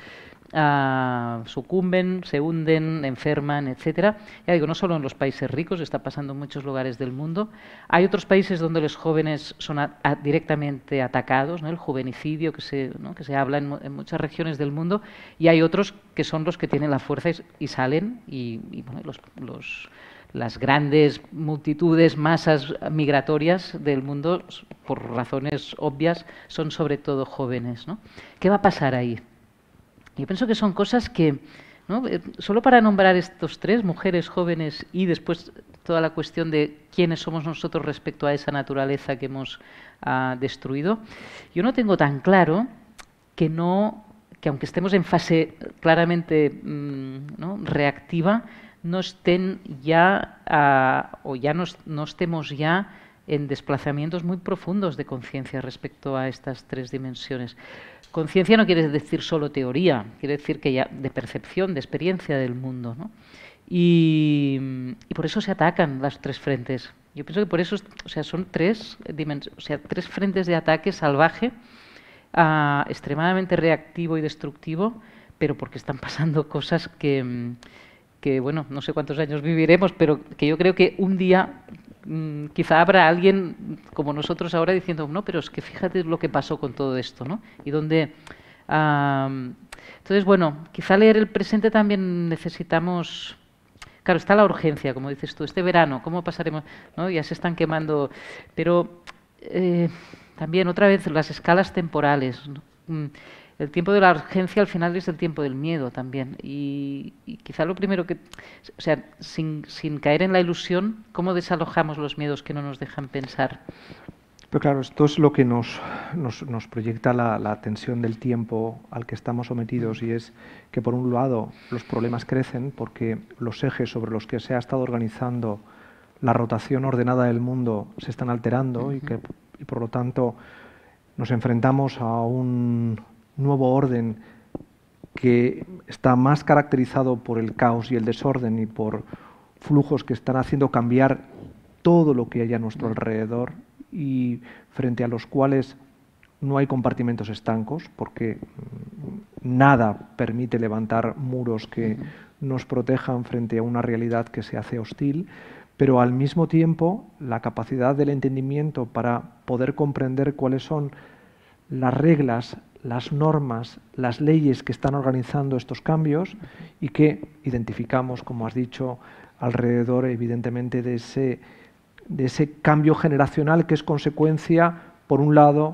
sucumben, se hunden, enferman, etcétera. Ya digo, no solo en los países ricos, está pasando en muchos lugares del mundo. Hay otros países donde los jóvenes son directamente atacados, ¿no? El juvenicidio que se habla en muchas regiones del mundo, y hay otros que son los que tienen la fuerza y salen, y bueno, las grandes multitudes, masas migratorias del mundo, por razones obvias, son sobre todo jóvenes, ¿no? ¿Qué va a pasar ahí? Yo pienso que son cosas que, ¿no? Solo para nombrar estos tres, mujeres, jóvenes, y después toda la cuestión de quiénes somos nosotros respecto a esa naturaleza que hemos destruido, yo no tengo tan claro que aunque estemos en fase claramente ¿no? reactiva, no estén ya no estemos ya en desplazamientos muy profundos de conciencia respecto a estas tres dimensiones. Conciencia no quiere decir solo teoría, quiere decir que ya de percepción, de experiencia del mundo, ¿no? Y por eso se atacan las tres frentes. Yo pienso que por eso, son tres frentes de ataque salvaje, extremadamente reactivo y destructivo, pero porque están pasando cosas que bueno, no sé cuántos años viviremos, pero que yo creo que un día quizá habrá alguien como nosotros ahora diciendo, no, pero es que fíjate lo que pasó con todo esto, ¿no? Y donde... entonces, bueno, quizá leer el presente también necesitamos... Claro, está la urgencia, como dices tú, este verano, ¿cómo pasaremos? ¿No? Ya se están quemando... Pero también, otra vez, las escalas temporales, ¿no? El tiempo de la urgencia al final es el tiempo del miedo también. Y quizá lo primero que... O sea, sin caer en la ilusión, ¿cómo desalojamos los miedos que no nos dejan pensar? Pero claro, esto es lo que nos proyecta la tensión del tiempo al que estamos sometidos, y es que por un lado los problemas crecen porque los ejes sobre los que se ha estado organizando la rotación ordenada del mundo se están alterando y por lo tanto nos enfrentamos a un nuevo orden que está más caracterizado por el caos y el desorden y por flujos que están haciendo cambiar todo lo que hay a nuestro alrededor, y frente a los cuales no hay compartimentos estancos porque nada permite levantar muros que nos protejan frente a una realidad que se hace hostil, pero al mismo tiempo la capacidad del entendimiento para poder comprender cuáles son las reglas, las normas, las leyes que están organizando estos cambios y que identificamos, como has dicho, alrededor evidentemente de ese cambio generacional que es consecuencia, por un lado,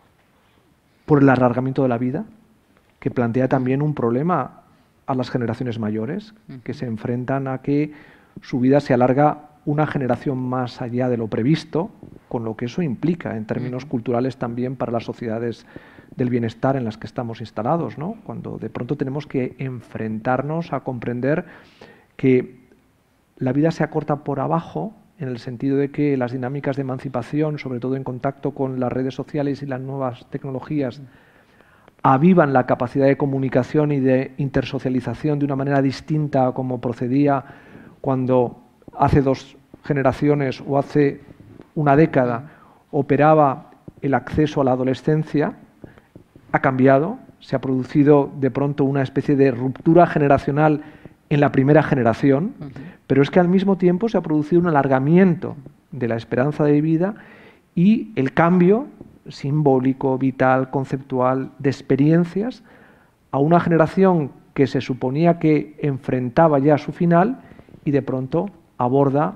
por el alargamiento de la vida, que plantea también un problema a las generaciones mayores, que se enfrentan a que su vida se alarga una generación más allá de lo previsto, con lo que eso implica en términos culturales también para las sociedades del bienestar en las que estamos instalados, ¿no? Cuando de pronto tenemos que enfrentarnos a comprender que la vida se acorta por abajo, en el sentido de que las dinámicas de emancipación, sobre todo en contacto con las redes sociales y las nuevas tecnologías, avivan la capacidad de comunicación y de intersocialización de una manera distinta a como procedía cuando hace 2 generaciones o hace una década operaba el acceso a la adolescencia. Ha cambiado, se ha producido de pronto una especie de ruptura generacional en la primera generación, pero es que al mismo tiempo se ha producido un alargamiento de la esperanza de vida y el cambio simbólico, vital, conceptual, de experiencias a una generación que se suponía que enfrentaba ya su final y de pronto aborda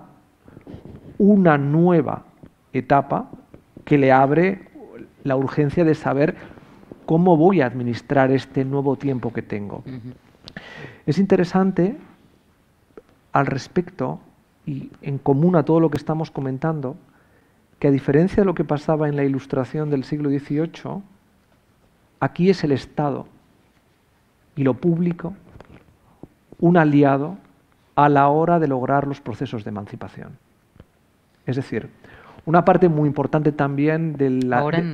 una nueva etapa que le abre la urgencia de saber cómo voy a administrar este nuevo tiempo que tengo. Es interesante al respecto, y en común a todo lo que estamos comentando, que a diferencia de lo que pasaba en la Ilustración del siglo XVIII, aquí es el Estado y lo público un aliado a la hora de lograr los procesos de emancipación. Es decir, una parte muy importante también del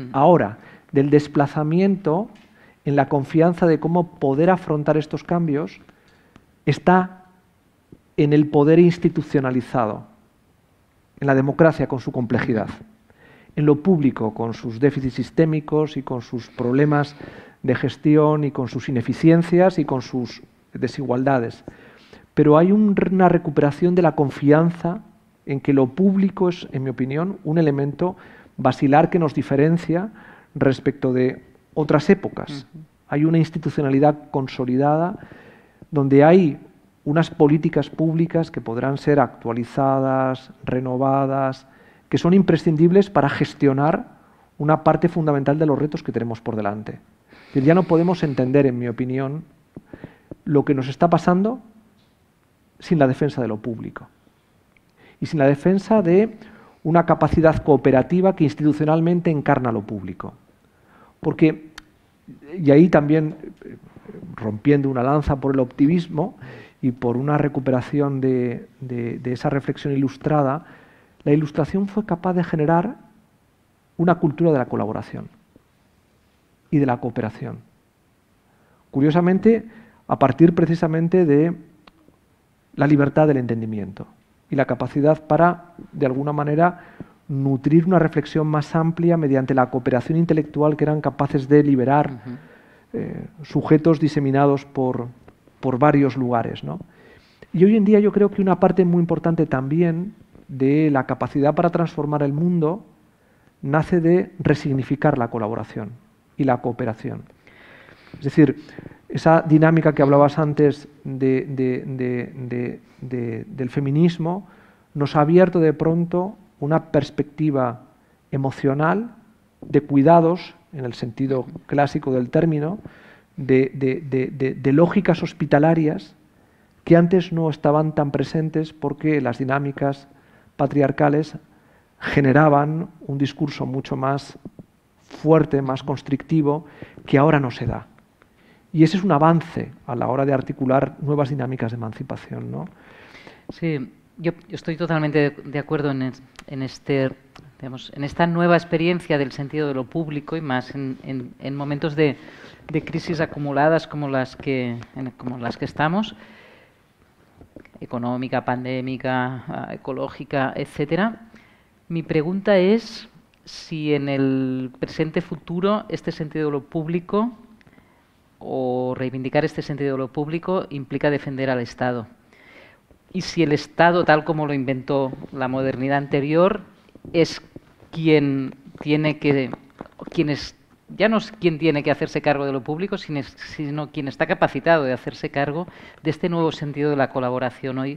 desplazamiento en la confianza de cómo poder afrontar estos cambios está en el poder institucionalizado, en la democracia con su complejidad, en lo público con sus déficits sistémicos y con sus problemas de gestión y con sus ineficiencias y con sus desigualdades. Pero hay una recuperación de la confianza en que lo público es, en mi opinión, un elemento basilar que nos diferencia respecto de otras épocas. Hay una institucionalidad consolidada donde hay unas políticas públicas que podrán ser actualizadas, renovadas, que son imprescindibles para gestionar una parte fundamental de los retos que tenemos por delante. Ya no podemos entender, en mi opinión, lo que nos está pasando sin la defensa de lo público y sin la defensa de una capacidad cooperativa que institucionalmente encarna lo público. Porque, y ahí también rompiendo una lanza por el optimismo y por una recuperación de esa reflexión ilustrada, la Ilustración fue capaz de generar una cultura de la colaboración y de la cooperación. Curiosamente, a partir precisamente de la libertad del entendimiento y la capacidad para, de alguna manera, nutrir una reflexión más amplia mediante la cooperación intelectual que eran capaces de liberar sujetos diseminados por varios lugares, ¿no? Y hoy en día yo creo que una parte muy importante también de la capacidad para transformar el mundo nace de resignificar la colaboración y la cooperación. Es decir, esa dinámica que hablabas antes del feminismo nos ha abierto de pronto una perspectiva emocional de cuidados, en el sentido clásico del término, de lógicas hospitalarias que antes no estaban tan presentes porque las dinámicas patriarcales generaban un discurso mucho más fuerte, más constrictivo, que ahora no se da. Y ese es un avance a la hora de articular nuevas dinámicas de emancipación, ¿no? Sí, yo estoy totalmente de acuerdo en esta nueva experiencia del sentido de lo público y más en momentos de crisis acumuladas como las que estamos, económica, pandémica, ecológica, etcétera. Mi pregunta es si en el presente futuro este sentido de lo público o reivindicar este sentido de lo público implica defender al Estado. Y si el Estado, tal como lo inventó la modernidad anterior, es quien tiene que, ya no es quien tiene que hacerse cargo de lo público, sino quien está capacitado de hacerse cargo de este nuevo sentido de la colaboración hoy,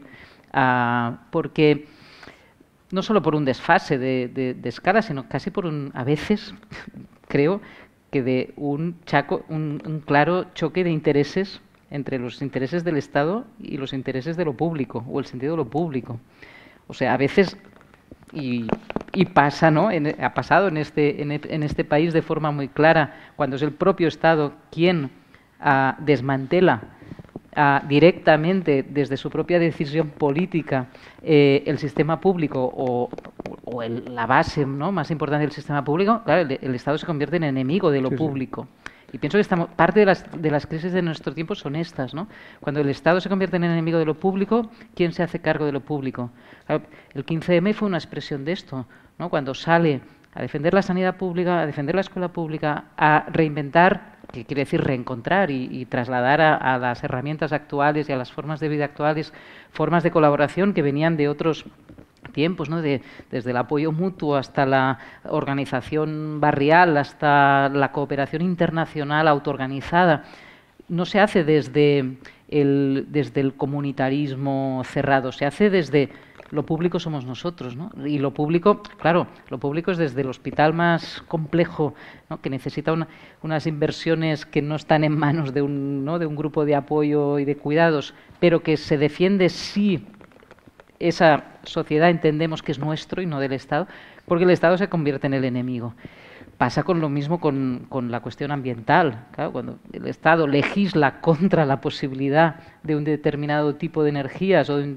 porque no solo por un desfase de escala, sino casi por a veces, creo, que de un claro choque de intereses entre los intereses del Estado y los intereses de lo público, o el sentido de lo público. O sea, a veces, y pasa, ¿no? Ha pasado en este país de forma muy clara, cuando es el propio Estado quien desmantela directamente desde su propia decisión política el sistema público o la base, ¿no?, más importante del sistema público, claro, el Estado se convierte en enemigo de lo público. Y pienso que parte de las crisis de nuestro tiempo son estas, ¿no? Cuando el Estado se convierte en enemigo de lo público, ¿quién se hace cargo de lo público? Claro, el 15M fue una expresión de esto, ¿no? Cuando sale a defender la sanidad pública, a defender la escuela pública, a reinventar, que quiere decir reencontrar y trasladar a las herramientas actuales y a las formas de vida actuales, formas de colaboración que venían de otros tiempos, ¿no? Desde el apoyo mutuo hasta la organización barrial, hasta la cooperación internacional autoorganizada. No se hace desde el comunitarismo cerrado, se hace desde lo público somos nosotros, ¿no? Y lo público, claro, lo público es desde el hospital más complejo, ¿no?, que necesita unas inversiones que no están en manos de un grupo de apoyo y de cuidados, pero que se defiende si esa sociedad entendemos que es nuestro y no del Estado, porque el Estado se convierte en el enemigo. Pasa con lo mismo con la cuestión ambiental. Claro, cuando el Estado legisla contra la posibilidad de un determinado tipo de energías o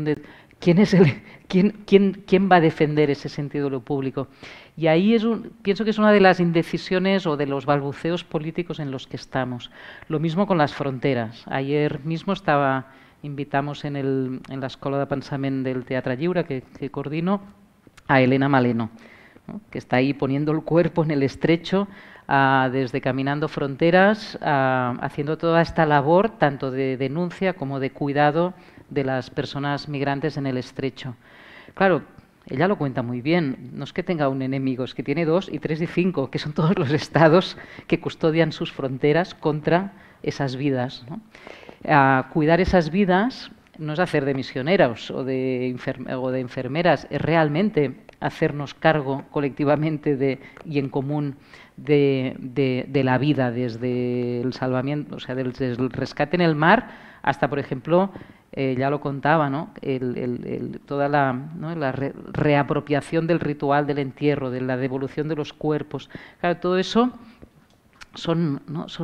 ¿quién va a defender ese sentido de lo público? Y ahí pienso que es una de las indecisiones o de los balbuceos políticos en los que estamos. Lo mismo con las fronteras. Ayer mismo invitamos en la Escola de Pensament del Teatre Lliure que coordino a Elena Maleno, ¿no?, que está ahí poniendo el cuerpo en el estrecho, desde Caminando Fronteras, haciendo toda esta labor, tanto de denuncia como de cuidado de las personas migrantes en el estrecho. Claro, ella lo cuenta muy bien, no es que tenga un enemigo, es que tiene 2 y 3 y 5, que son todos los estados que custodian sus fronteras contra esas vidas, ¿no? Cuidar esas vidas no es hacer de misioneros o de enfermeras, es realmente hacernos cargo colectivamente y en común de la vida, desde el salvamiento, o sea, desde el rescate en el mar hasta, por ejemplo, ya lo contaba, ¿no?, toda la reapropiación del ritual del entierro, de la devolución de los cuerpos. Claro, todo eso son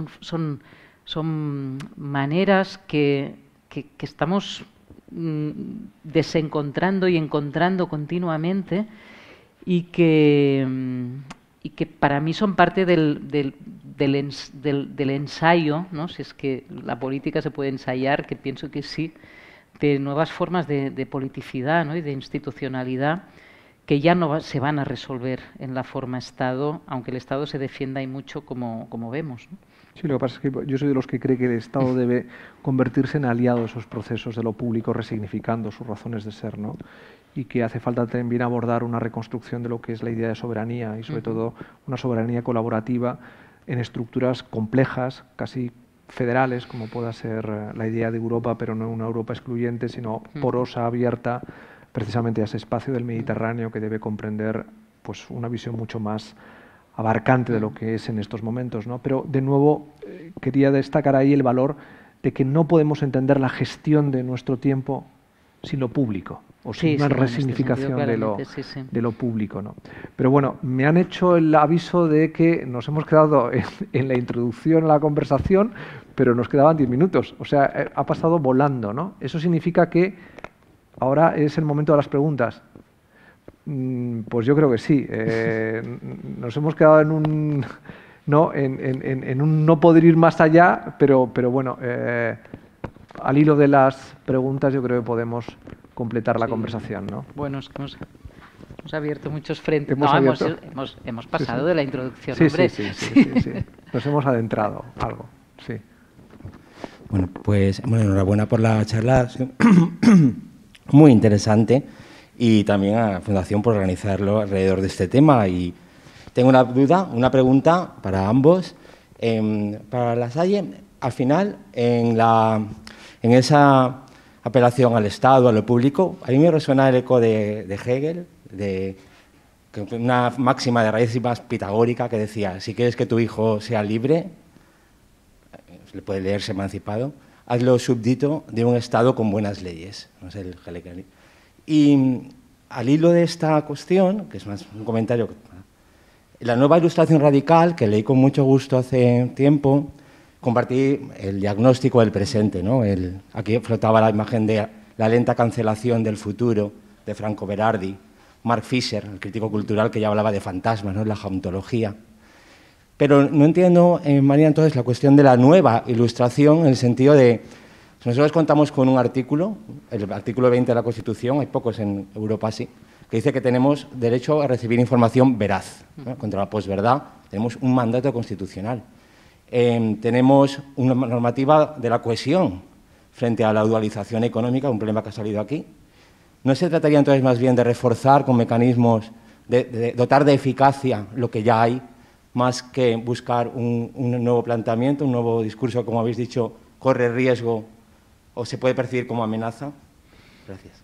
maneras que estamos desencontrando y encontrando continuamente y que para mí son parte del ensayo, ¿no?, si es que la política se puede ensayar, que pienso que sí, de nuevas formas de politicidad, ¿no?, y de institucionalidad que ya no se van a resolver en la forma Estado, aunque el Estado se defienda y mucho como vemos, ¿no? Sí, lo que pasa es que yo soy de los que cree que el Estado debe convertirse en aliado de esos procesos de lo público, resignificando sus razones de ser, ¿no? Y que hace falta también abordar una reconstrucción de lo que es la idea de soberanía y sobre todo una soberanía colaborativa en estructuras complejas, casi federales, como pueda ser la idea de Europa, pero no una Europa excluyente, sino porosa, abierta, precisamente a ese espacio del Mediterráneo que debe comprender pues una visión mucho más abarcante de lo que es en estos momentos, ¿no? Pero de nuevo quería destacar ahí el valor de que no podemos entender la gestión de nuestro tiempo sin lo público o sin una resignificación de lo público, ¿no? Pero bueno, me han hecho el aviso de que nos hemos quedado en la introducción a la conversación, pero nos quedaban 10 minutos, o sea, ha pasado volando, ¿no? Eso significa que ahora es el momento de las preguntas. Pues yo creo que sí. Nos hemos quedado en un no poder ir más allá, pero bueno, al hilo de las preguntas yo creo que podemos completar la conversación, ¿no? Bueno, es que hemos abierto muchos frentes. Hemos pasado de la introducción, sí, hombre. Sí. Nos hemos adentrado algo, sí. Bueno, pues enhorabuena por la charla. Muy interesante. Y también a la Fundación por organizarlo alrededor de este tema. Y tengo una pregunta para ambos. Para La Salle, al final, en esa apelación al Estado, a lo público, a mí me resuena el eco de Hegel, de una máxima de raíz más pitagórica que decía: si quieres que tu hijo sea libre, le puede leerse emancipado, hazlo súbdito de un Estado con buenas leyes. No sé, el Hegel. Y al hilo de esta cuestión, que es más un comentario, la nueva ilustración radical, que leí con mucho gusto hace tiempo, compartí el diagnóstico del presente, ¿no? Aquí flotaba la imagen de la lenta cancelación del futuro, de Franco Berardi, Mark Fisher, el crítico cultural, que ya hablaba de fantasmas, ¿no?, la jauntología. Pero no entiendo, María, entonces, la cuestión de la nueva ilustración, en el sentido de: nosotros contamos con un artículo, el artículo 20 de la Constitución, hay pocos en Europa así, que dice que tenemos derecho a recibir información veraz, ¿no? Contra la posverdad tenemos un mandato constitucional. Tenemos una normativa de la cohesión frente a la dualización económica, un problema que ha salido aquí. ¿No se trataría entonces más bien de reforzar con mecanismos, de dotar de eficacia lo que ya hay, más que buscar un nuevo planteamiento, un nuevo discurso, como habéis dicho, corre riesgo o se puede percibir como amenaza? Gracias.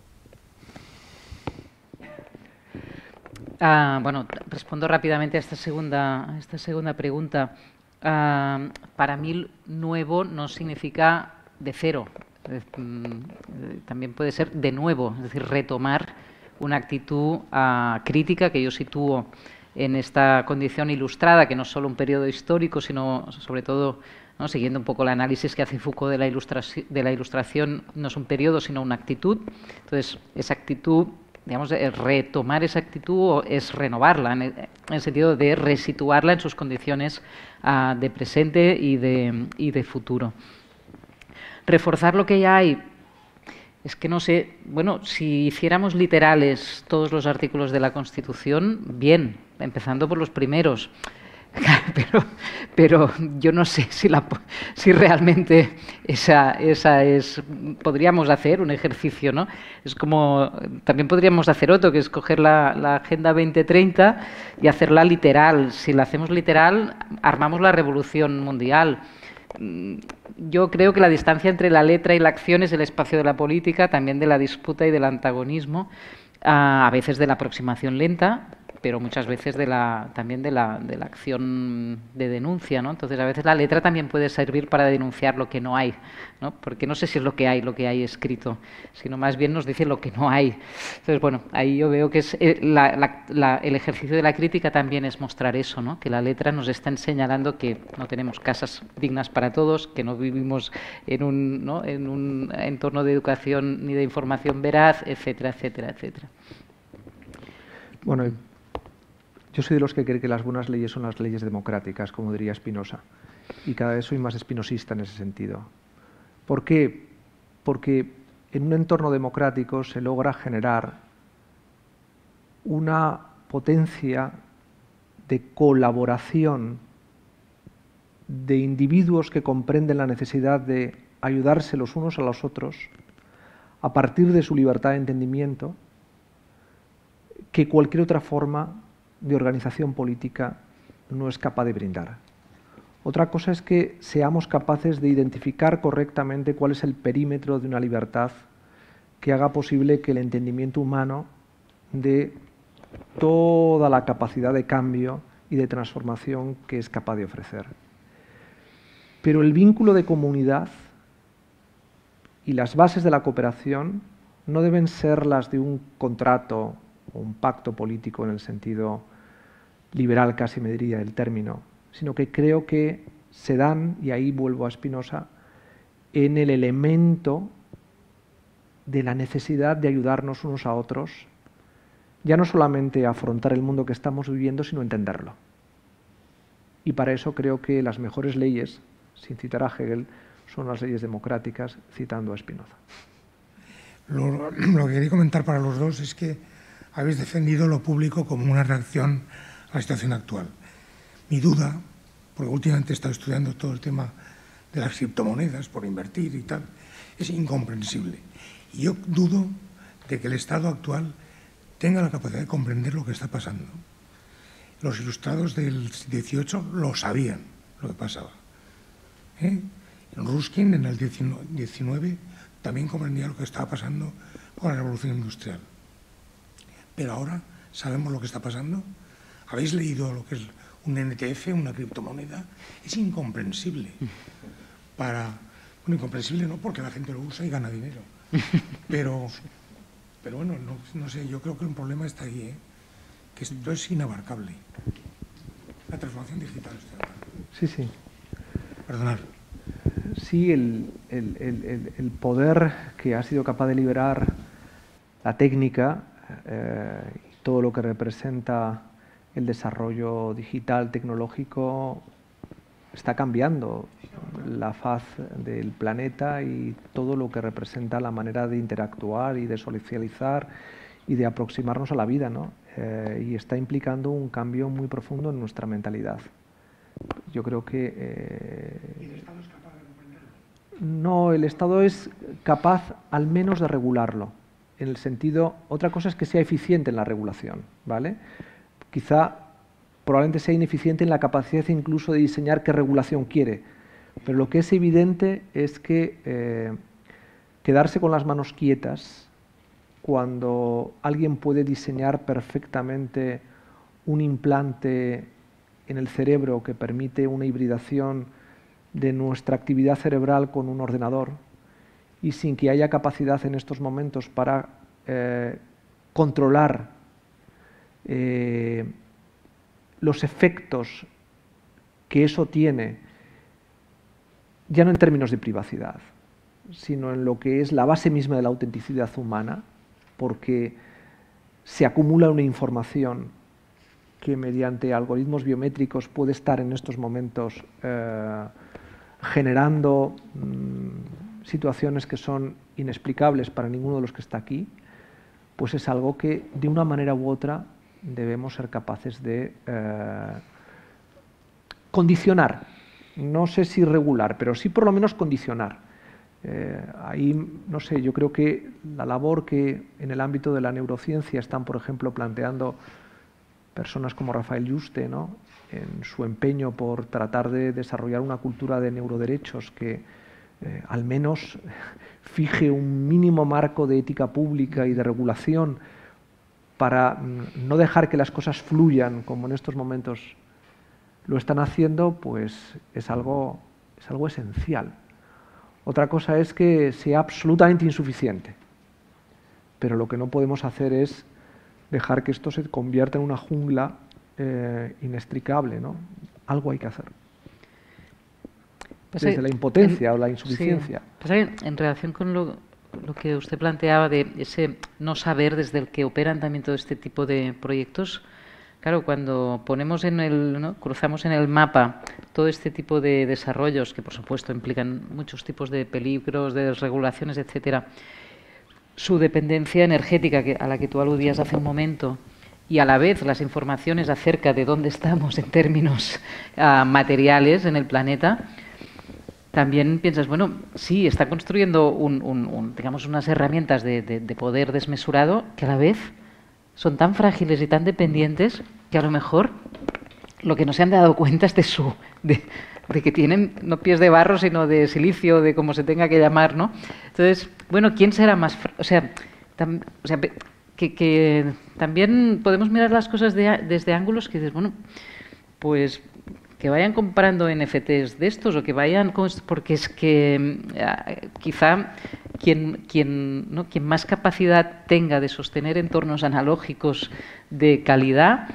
Bueno, respondo rápidamente a esta segunda pregunta. Para mí, nuevo no significa de cero. También puede ser de nuevo, es decir, retomar una actitud crítica que yo sitúo en esta condición ilustrada, que no es solo un periodo histórico, sino sobre todo, ¿no?, siguiendo un poco el análisis que hace Foucault de la ilustración, no es un periodo, sino una actitud. Entonces, esa actitud, digamos, retomar esa actitud es renovarla, en el sentido de resituarla en sus condiciones de presente y de futuro. Reforzar lo que ya hay. Es que no sé, bueno, si hiciéramos literales todos los artículos de la Constitución, bien, empezando por los primeros. Pero yo no sé si realmente esa es. Podríamos hacer un ejercicio, ¿no? Es como, también podríamos hacer otro, que es coger la Agenda 2030 y hacerla literal. Si la hacemos literal, armamos la revolución mundial. Yo creo que la distancia entre la letra y la acción es el espacio de la política, también de la disputa y del antagonismo, a veces de la aproximación lenta, pero muchas veces también de la acción de denuncia, ¿no? Entonces, a veces la letra también puede servir para denunciar lo que no hay, ¿no? Porque no sé si es lo que hay escrito, sino más bien nos dice lo que no hay. Entonces, bueno, ahí yo veo que es el ejercicio de la crítica también es mostrar eso, ¿no? Que la letra nos está señalando que no tenemos casas dignas para todos, que no vivimos en un entorno de educación ni de información veraz, etcétera, etcétera, etcétera. Bueno, yo soy de los que cree que las buenas leyes son las leyes democráticas, como diría Spinoza, y cada vez soy más espinosista en ese sentido. ¿Por qué? Porque en un entorno democrático se logra generar una potencia de colaboración de individuos que comprenden la necesidad de ayudarse los unos a los otros a partir de su libertad de entendimiento, que cualquier otra forma de organización política no es capaz de brindar. Otra cosa es que seamos capaces de identificar correctamente cuál es el perímetro de una libertad que haga posible que el entendimiento humano dé toda la capacidad de cambio y de transformación que es capaz de ofrecer. Pero el vínculo de comunidad y las bases de la cooperación no deben ser las de un contrato o un pacto político en el sentido liberal, casi me diría el término, sino que creo que se dan, y ahí vuelvo a Spinoza, en el elemento de la necesidad de ayudarnos unos a otros, ya no solamente a afrontar el mundo que estamos viviendo, sino a entenderlo. Y para eso creo que las mejores leyes, sin citar a Hegel, son las leyes democráticas, citando a Spinoza. Lo que quería comentar para los dos es que habéis defendido lo público como una reacción a la situación actual. Mi duda, porque últimamente he estado estudiando todo el tema de las criptomonedas por invertir y tal, es incomprensible. Y yo dudo de que el Estado actual tenga la capacidad de comprender lo que está pasando. Los ilustrados del 18 lo sabían, lo que pasaba. Ruskin en el 19 también comprendía lo que estaba pasando con la revolución industrial. Pero ahora sabemos lo que está pasando. ¿Habéis leído lo que es un NTF, una criptomoneda? Es incomprensible. Bueno, incomprensible no, porque la gente lo usa y gana dinero. Pero bueno, no sé, yo creo que un problema está ahí, que esto es inabarcable. La transformación digital. Sí, sí. Perdonad. Sí, el poder que ha sido capaz de liberar la técnica y todo lo que representa el desarrollo digital, tecnológico, está cambiando la faz del planeta y todo lo que representa la manera de interactuar y de socializar y de aproximarnos a la vida, ¿no? Y está implicando un cambio muy profundo en nuestra mentalidad. Yo creo que... ¿Y el Estado es capaz de comprenderlo? No, el Estado es capaz al menos de regularlo. En el sentido, otra cosa es que sea eficiente en la regulación, ¿vale? Quizá probablemente sea ineficiente en la capacidad incluso de diseñar qué regulación quiere, pero lo que es evidente es que quedarse con las manos quietas cuando alguien puede diseñar perfectamente un implante en el cerebro que permite una hibridación de nuestra actividad cerebral con un ordenador y sin que haya capacidad en estos momentos para controlar los efectos que eso tiene, ya no en términos de privacidad, sino en lo que es la base misma de la autenticidad humana, porque se acumula una información que mediante algoritmos biométricos puede estar en estos momentos generando situaciones que son inexplicables para ninguno de los que está aquí, pues es algo que de una manera u otra debemos ser capaces de condicionar. No sé si regular, pero sí por lo menos condicionar. Ahí, no sé, yo creo que la labor que en el ámbito de la neurociencia están, por ejemplo, planteando personas como Rafael Yuste, ¿no?, en su empeño por tratar de desarrollar una cultura de neuroderechos que al menos fije un mínimo marco de ética pública y de regulación para no dejar que las cosas fluyan como en estos momentos lo están haciendo, pues es algo esencial. Otra cosa es que sea absolutamente insuficiente, pero lo que no podemos hacer es dejar que esto se convierta en una jungla inextricable, ¿no? Algo hay que hacer. Desde la impotencia o la insuficiencia. Sí. En relación con lo que usted planteaba de ese no saber desde el que operan también todo este tipo de proyectos, claro, cuando ponemos cruzamos en el mapa todo este tipo de desarrollos, que por supuesto implican muchos tipos de peligros, de desregulaciones, etcétera, su dependencia energética a la que tú aludías hace un momento, y a la vez las informaciones acerca de dónde estamos en términos materiales en el planeta, también piensas, bueno, sí, está construyendo digamos, unas herramientas de poder desmesurado que a la vez son tan frágiles y tan dependientes que a lo mejor lo que no se han dado cuenta es de que tienen no pies de barro, sino de silicio, de como se tenga que llamar, ¿no? Entonces, bueno, ¿quién será más? Que también podemos mirar las cosas desde ángulos que dices, bueno, pues que vayan comprando NFTs de estos o que vayan... Porque es que quizá quien más capacidad tenga de sostener entornos analógicos de calidad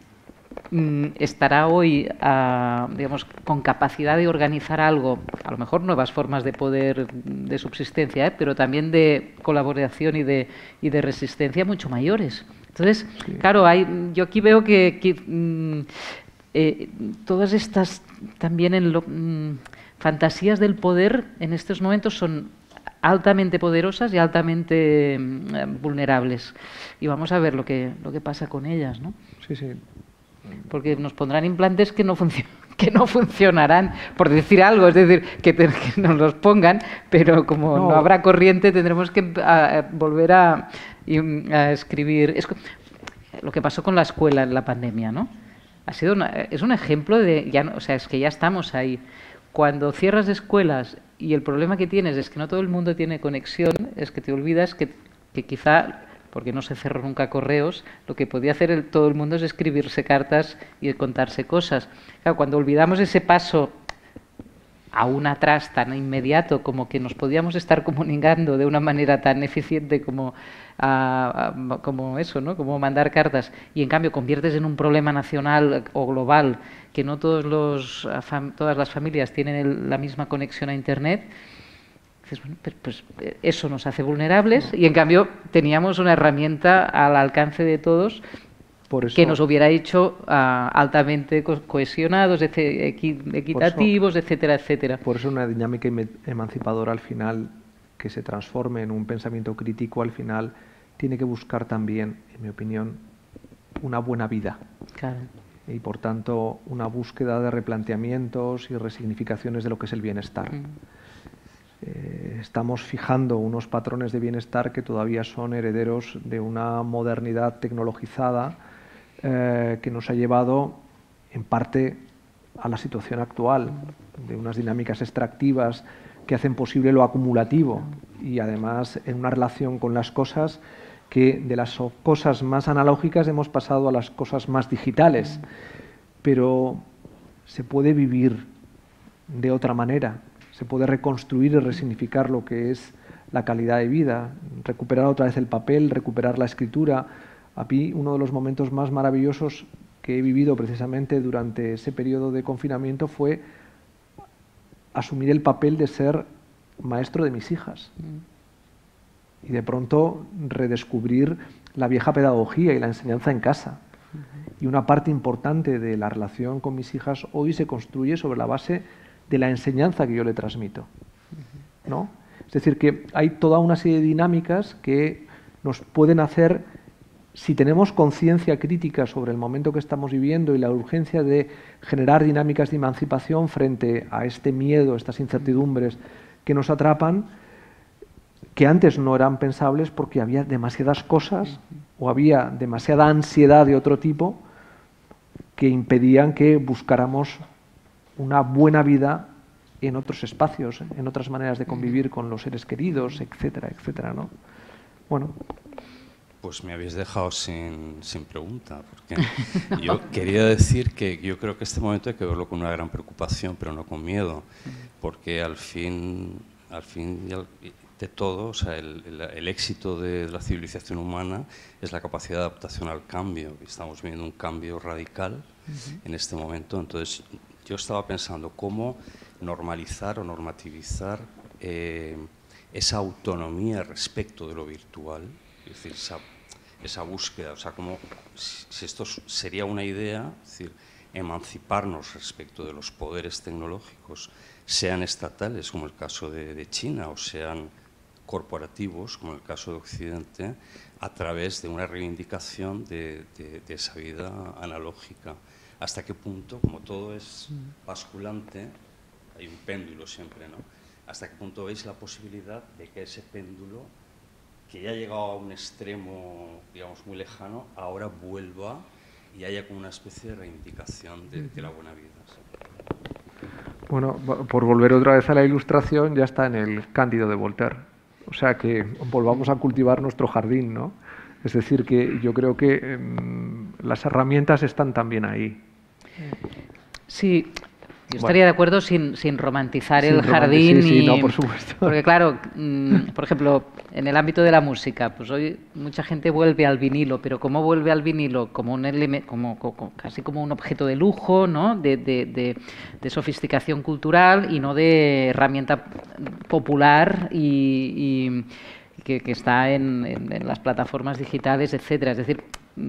estará hoy, digamos, con capacidad de organizar algo, a lo mejor nuevas formas de poder de subsistencia, pero también de colaboración y de resistencia mucho mayores. Entonces, sí, claro, yo aquí veo que todas estas también fantasías del poder en estos momentos son altamente poderosas y altamente vulnerables. Y vamos a ver lo que pasa con ellas, ¿no? Sí, sí. Porque nos pondrán implantes que no funcionarán, por decir algo, es decir, que nos los pongan, pero como no habrá corriente tendremos que volver a escribir. Es lo que pasó con la escuela en la pandemia, ¿no? Es un ejemplo de... es que ya estamos ahí. Cuando cierras escuelas y el problema que tienes es que no todo el mundo tiene conexión, es que te olvidas que quizá... porque no se cerró nunca correos, lo que podía hacer todo el mundo es escribirse cartas y contarse cosas. Claro, cuando olvidamos ese paso aún atrás tan inmediato como que nos podíamos estar comunicando de una manera tan eficiente como eso, ¿no? Como mandar cartas, y en cambio conviertes en un problema nacional o global que no todas las familias tienen la misma conexión a Internet. Bueno, pues eso nos hace vulnerables y en cambio teníamos una herramienta al alcance de todos que nos hubiera hecho altamente cohesionados, equitativos, etcétera, etcétera. Por eso una dinámica emancipadora al final, que se transforme en un pensamiento crítico, al final tiene que buscar también, en mi opinión, una buena vida. Claro. Y por tanto una búsqueda de replanteamientos y resignificaciones de lo que es el bienestar. Estamos fijando unos patrones de bienestar que todavía son herederos de una modernidad tecnologizada que nos ha llevado en parte a la situación actual, de unas dinámicas extractivas que hacen posible lo acumulativo y además en una relación con las cosas que de las cosas más analógicas hemos pasado a las cosas más digitales, pero se puede vivir de otra manera. Se puede reconstruir y resignificar lo que es la calidad de vida, recuperar otra vez el papel, recuperar la escritura. A mí uno de los momentos más maravillosos que he vivido precisamente durante ese periodo de confinamiento fue asumir el papel de ser maestro de mis hijas. Y de pronto redescubrir la vieja pedagogía y la enseñanza en casa. Y una parte importante de la relación con mis hijas hoy se construye sobre la base de la enseñanza que yo le transmito, ¿no? Es decir, que hay toda una serie de dinámicas que nos pueden hacer, si tenemos conciencia crítica sobre el momento que estamos viviendo y la urgencia de generar dinámicas de emancipación frente a este miedo, estas incertidumbres que nos atrapan, que antes no eran pensables porque había demasiadas cosas o había demasiada ansiedad de otro tipo que impedían que buscáramos una buena vida en otros espacios, en otras maneras de convivir con los seres queridos, etcétera, etcétera, ¿no? Bueno. Pues me habéis dejado sin pregunta, porque yo quería decir que yo creo que este momento hay que verlo con una gran preocupación, pero no con miedo, porque al fin de todo, o sea, el éxito de la civilización humana es la capacidad de adaptación al cambio. Estamos viendo un cambio radical en este momento. Entonces, yo estaba pensando cómo normalizar o normativizar esa autonomía respecto de lo virtual, es decir, esa búsqueda, o sea, como si esto sería una idea, es decir, emanciparnos respecto de los poderes tecnológicos, sean estatales, como el caso de China, o sean corporativos, como el caso de Occidente, a través de una reivindicación de esa vida analógica. ¿Hasta qué punto, como todo es basculante, hay un péndulo siempre, ¿no? ¿Hasta qué punto veis la posibilidad de que ese péndulo, que ya ha llegado a un extremo, digamos, muy lejano, ahora vuelva y haya como una especie de reivindicación de la buena vida? ¿Sí? Bueno, por volver otra vez a la ilustración, ya está en el Cándido de Voltaire. O sea, que volvamos a cultivar nuestro jardín, ¿no? Es decir, que yo creo que las herramientas están también ahí. Sí, yo estaría de acuerdo sin romantizar el Sí, jardín. sí, no, por supuesto. Porque claro, por ejemplo, en el ámbito de la música, pues hoy mucha gente vuelve al vinilo, pero ¿cómo vuelve al vinilo? Como un casi como un objeto de lujo, ¿no? De sofisticación cultural y no de herramienta popular y que está en las plataformas digitales, etcétera. Es decir,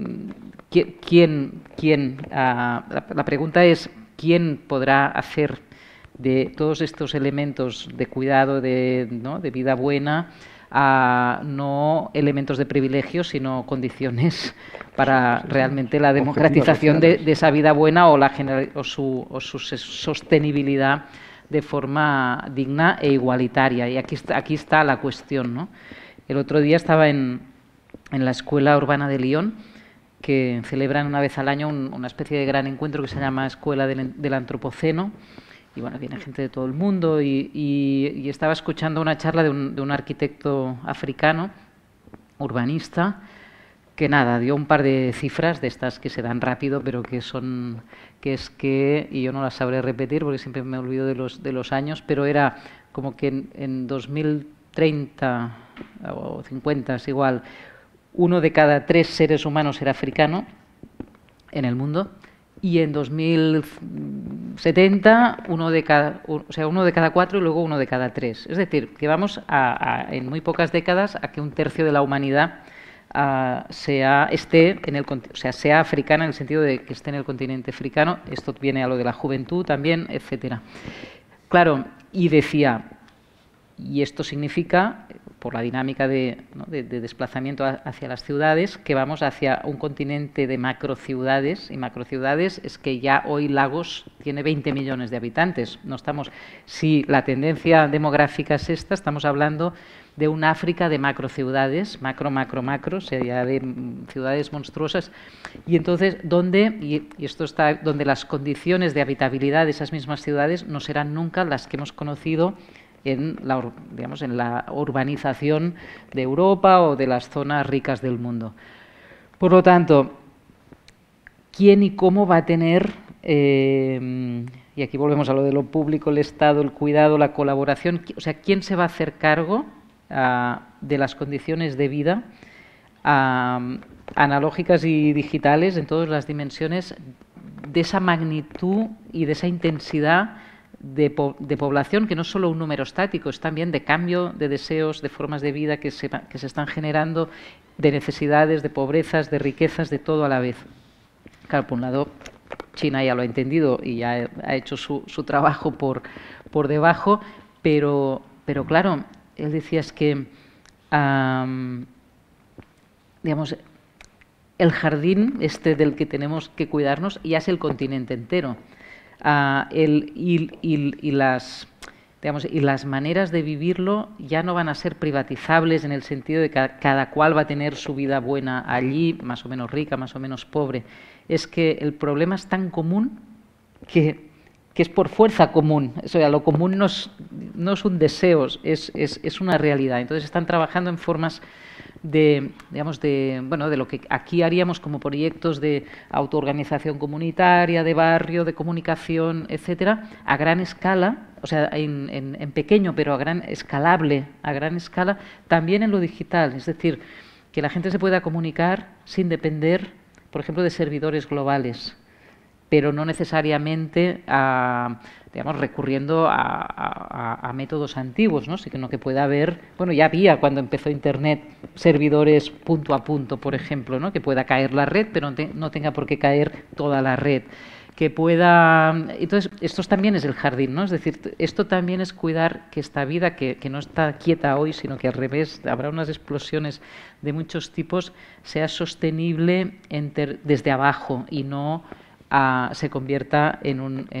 la pregunta es ¿quién podrá hacer de todos estos elementos de cuidado, de vida buena, no elementos de privilegio, sino condiciones para realmente la democratización de esa vida buena o su sostenibilidad de forma digna e igualitaria? Y aquí está la cuestión, ¿no? El otro día estaba en la Escuela Urbana de Lyon, que celebran una vez al año una especie de gran encuentro que se llama Escuela del Antropoceno, y bueno, viene gente de todo el mundo, y estaba escuchando una charla de un arquitecto africano, urbanista, que nada, dio un par de cifras de estas que se dan rápido, pero y yo no las sabré repetir porque siempre me olvido de los años, pero era como que en 2030 o 50 es igual, 1 de cada 3 seres humanos era africano en el mundo, y en 2070 uno de cada 4 y luego 1 de cada 3. Es decir, que vamos en muy pocas décadas a que 1/3 de la humanidad sea africana, en el sentido de que esté en el continente africano. Esto viene a lo de la juventud también, etcétera. Claro, y decía, y esto significa, por la dinámica de desplazamiento hacia las ciudades, que vamos hacia un continente de macrociudades, y macrociudades es que ya hoy Lagos tiene 20 millones de habitantes. Si la tendencia demográfica es esta, estamos hablando de un África de macrociudades, macro, sería de ciudades monstruosas, y entonces donde las condiciones de habitabilidad de esas mismas ciudades no serán nunca las que hemos conocido en la urbanización de Europa o de las zonas ricas del mundo. Por lo tanto, ¿quién y cómo va a tener, y aquí volvemos a lo de lo público, el Estado, el cuidado, la colaboración, o sea, quién se va a hacer cargo de las condiciones de vida analógicas y digitales en todas las dimensiones, de esa magnitud y de esa intensidad de población, que no es solo un número estático, es también de cambio de deseos, de formas de vida que se están generando, de necesidades, de pobrezas, de riquezas, de todo a la vez? Claro, por un lado, China ya lo ha entendido y ya ha hecho su trabajo por debajo, pero claro, él decía es que, digamos, el jardín este del que tenemos que cuidarnos ya es el continente entero. Y las maneras de vivirlo ya no van a ser privatizables en el sentido de que cada cual va a tener su vida buena allí, más o menos rica, más o menos pobre. Es que el problema es tan común que es por fuerza común. O sea, lo común no es un deseo, es una realidad. Entonces están trabajando en formas de lo que aquí haríamos como proyectos de autoorganización comunitaria, de barrio, de comunicación, etcétera, a gran escala, o sea, en pequeño, pero escalable, a gran escala, también en lo digital. Es decir, que la gente se pueda comunicar sin depender, por ejemplo, de servidores globales, pero no necesariamente recurriendo a métodos antiguos, ¿no? Sino que pueda haber, bueno, ya había cuando empezó Internet servidores punto a punto, por ejemplo, ¿no? Que pueda caer la red, pero no tenga por qué caer toda la red. Que pueda... Entonces, esto también es el jardín, ¿no? Es decir, esto también es cuidar que esta vida, que no está quieta hoy, sino que al revés, habrá unas explosiones de muchos tipos, sea sostenible desde abajo y no se convierta en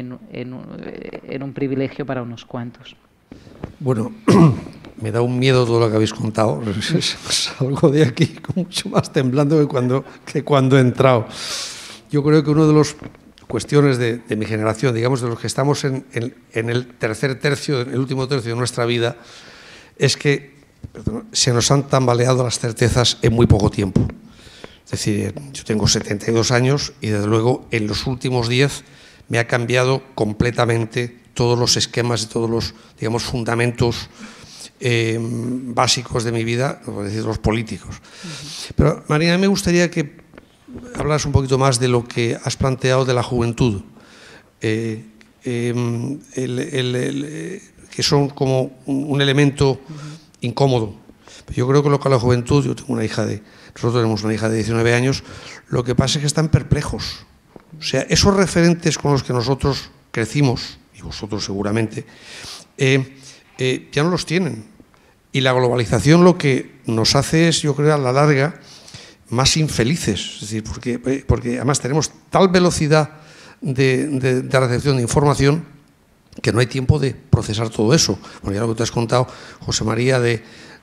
un privilegio para unos cuantos. Bueno, me da un miedo todo lo que habéis contado. Salgo de aquí con mucho más temblando que cuando he entrado. Yo creo que una de las cuestiones de mi generación, digamos, de los que estamos en el tercer tercio, en el último tercio de nuestra vida, es que se nos han tambaleado las certezas en muy poco tiempo. Es decir, yo tengo 72 años y desde luego en los últimos 10 me ha cambiado completamente todos los esquemas y todos los, digamos, fundamentos básicos de mi vida, es decir, los políticos. Pero, Marina, me gustaría que hablas un poquito más de lo que has planteado de la juventud, que son como un elemento incómodo. Yo creo que lo que la juventud, nosotros tenemos una hija de 19 años, lo que pasa es que están perplejos. O sea, esos referentes con los que nosotros crecimos, y vosotros seguramente, ya no los tienen. Y la globalización lo que nos hace es, yo creo, a la larga, más infelices. Es decir, porque además tenemos tal velocidad de recepción de información que no hay tiempo de procesar todo eso. Bueno, ya lo que te has contado, José María, de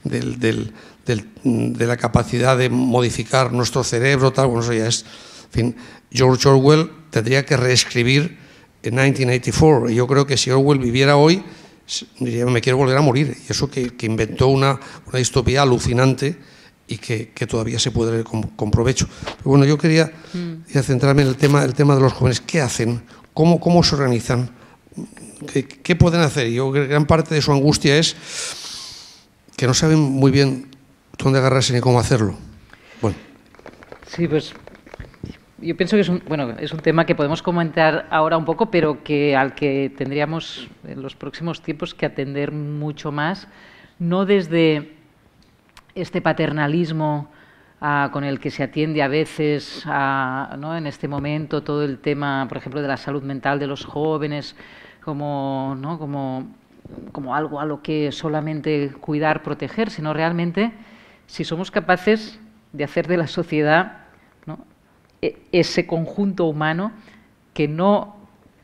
la capacidad de modificar nuestro cerebro, tal, bueno, eso ya es, en fin, George Orwell tendría que reescribir en 1984, y yo creo que si Orwell viviera hoy, diría, me quiero volver a morir, y eso que inventó una distopía alucinante y que todavía se puede leer con provecho. Pero bueno, yo quería centrarme en el tema de los jóvenes. ¿Qué hacen? ¿Cómo se organizan? ¿Qué pueden hacer? Yo creo que gran parte de su angustia es que no saben muy bien dónde agarrarse ni cómo hacerlo. Bueno. Sí, pues yo pienso que es un tema que podemos comentar ahora un poco, pero al que tendríamos en los próximos tiempos que atender mucho más, no desde este paternalismo con el que se atiende a veces, ¿no? En este momento, todo el tema, por ejemplo, de la salud mental de los jóvenes, como algo a lo que solamente cuidar, proteger, sino realmente si somos capaces de hacer de la sociedad, ¿no?, ese conjunto humano que no,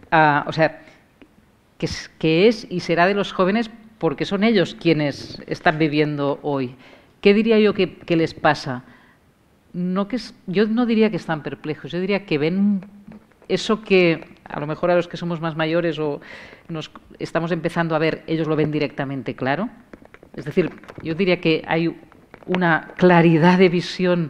que es y será de los jóvenes porque son ellos quienes están viviendo hoy. ¿Qué diría yo que les pasa? Yo no diría que están perplejos, yo diría que ven eso que a lo mejor a los que somos más mayores o nos estamos empezando a ver, ellos lo ven directamente claro. Es decir, yo diría que hay una claridad de visión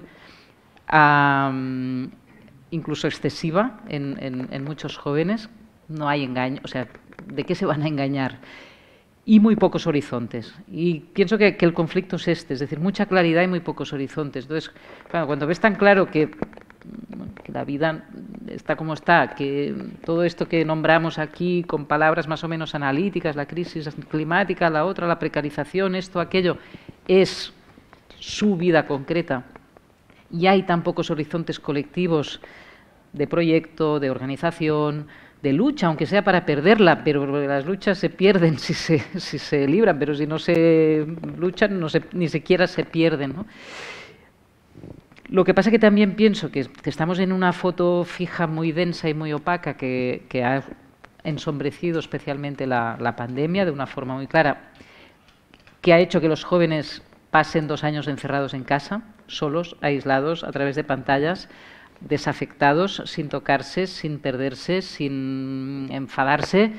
incluso excesiva en muchos jóvenes. No hay engaño, o sea, ¿de qué se van a engañar? Y muy pocos horizontes. Y pienso que el conflicto es es decir, mucha claridad y muy pocos horizontes. Entonces, claro, cuando ves tan claro que la vida está como está, que todo esto que nombramos aquí con palabras más o menos analíticas, la crisis climática, la otra, la precarización, esto, aquello, es su vida concreta, y hay tan pocos horizontes colectivos de proyecto, de organización, lucha, aunque sea para perderla, pero las luchas se pierden si se libran, pero si no se luchan, ni siquiera se pierden, ¿no? Lo que pasa que también pienso que estamos en una foto fija muy densa y muy opaca que ha ensombrecido especialmente la pandemia de una forma muy clara, que ha hecho que los jóvenes pasen 2 años encerrados en casa, solos, aislados, a través de pantallas, desafectados, sin tocarse, sin perderse, sin enfadarse,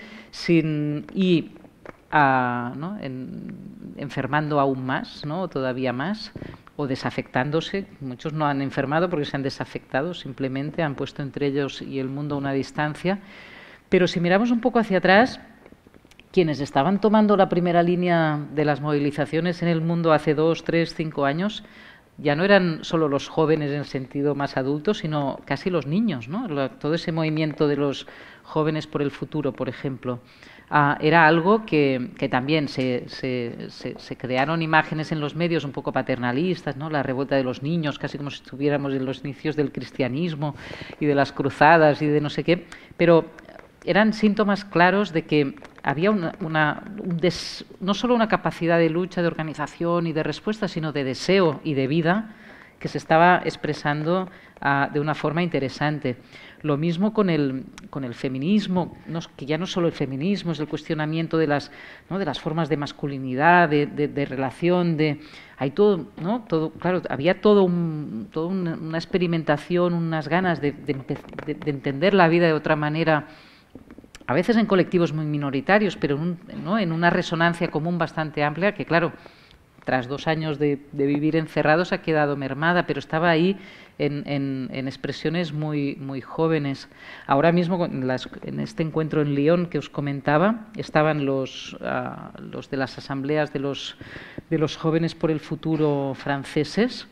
¿no? Enfermando aún más, ¿no? Todavía más, o desafectándose. Muchos no han enfermado porque se han desafectado, simplemente han puesto entre ellos y el mundo una distancia. Pero si miramos un poco hacia atrás, quienes estaban tomando la primera línea de las movilizaciones en el mundo hace 2, 3, 5 años, ya no eran solo los jóvenes en el sentido más adulto, sino casi los niños, ¿no? Todo ese movimiento de los jóvenes por el futuro, por ejemplo. Era algo que también se crearon imágenes en los medios un poco paternalistas, ¿no? La revuelta de los niños, casi como si estuviéramos en los inicios del cristianismo y de las cruzadas y de no sé qué, pero eran síntomas claros de que había no solo una capacidad de lucha, de organización y de respuesta, sino de deseo y de vida que se estaba expresando de una forma interesante. Lo mismo con el feminismo, que ya no solo el feminismo, es el cuestionamiento de las formas de masculinidad, de relación, hay todo, ¿no? Todo, claro, había toda una experimentación, unas ganas de entender la vida de otra manera, a veces en colectivos muy minoritarios, pero ¿no? en una resonancia común bastante amplia, que claro, tras 2 años de vivir encerrados ha quedado mermada, pero estaba ahí en expresiones muy, muy jóvenes. Ahora mismo, en este encuentro en Lyon que os comentaba, estaban los de las asambleas de los jóvenes por el futuro franceses,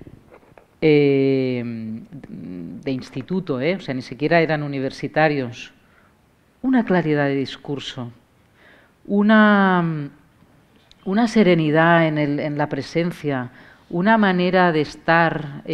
de instituto, o sea, ni siquiera eran universitarios. Una claridad de discurso, una serenidad en la presencia, una manera de estar,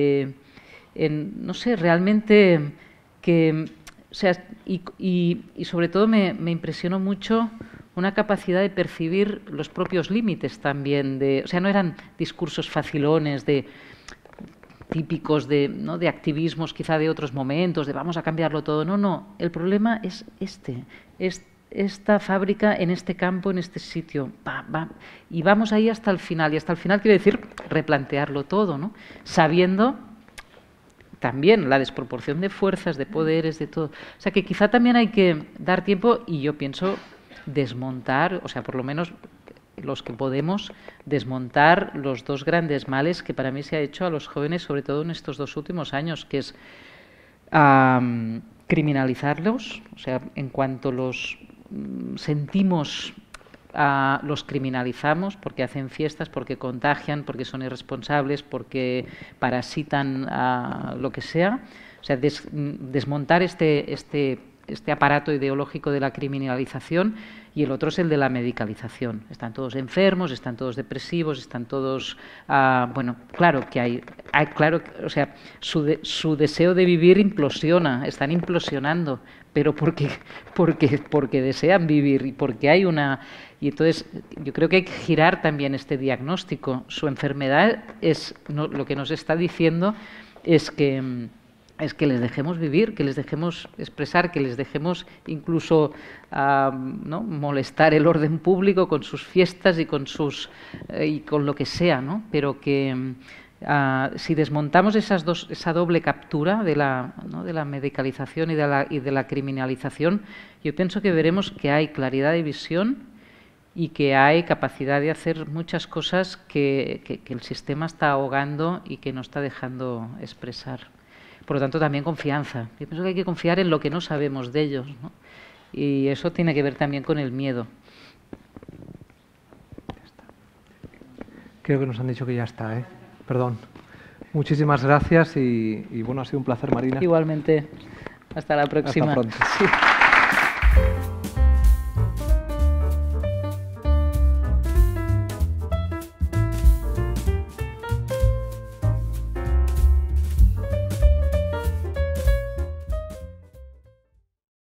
no sé, realmente que, o sea, y sobre todo me impresionó mucho una capacidad de percibir los propios límites también, o sea, no eran discursos facilones típicos ¿no? de activismos quizá de otros momentos, de vamos a cambiarlo todo. No, el problema es esta fábrica en este campo, en este sitio, y vamos ahí hasta el final. Y hasta el final quiere decir replantearlo todo, ¿no? Sabiendo también la desproporción de fuerzas, de poderes, de todo. O sea que quizá también hay que dar tiempo y yo pienso desmontar, o sea, por lo menos los que podemos desmontar los 2 grandes males que para mí se ha hecho a los jóvenes, sobre todo en estos 2 últimos años, que es criminalizarlos, o sea, en cuanto los sentimos, los criminalizamos porque hacen fiestas, porque contagian, porque son irresponsables, porque parasitan lo que sea. O sea, desmontar este aparato ideológico de la criminalización, y el otro es el de la medicalización. Están todos enfermos, están todos depresivos, están todos... bueno, claro que hay claro, o sea, su deseo de vivir implosiona, están implosionando, pero porque desean vivir y porque hay una... Y entonces yo creo que hay que girar también este diagnóstico. Su enfermedad lo que nos está diciendo es que les dejemos vivir, que les dejemos expresar, que les dejemos incluso ¿no? molestar el orden público con sus fiestas y con lo que sea, ¿no? Pero que si desmontamos esa doble captura de la medicalización y de la criminalización, yo pienso que veremos que hay claridad de visión y que hay capacidad de hacer muchas cosas que el sistema está ahogando y que no está dejando expresar. Por lo tanto, también confianza. Yo pienso que hay que confiar en lo que no sabemos de ellos, ¿no? Y eso tiene que ver también con el miedo. Creo que nos han dicho que ya está, ¿eh? Perdón. Muchísimas gracias y bueno, ha sido un placer, Marina. Igualmente. Hasta la próxima. Hasta pronto. Sí.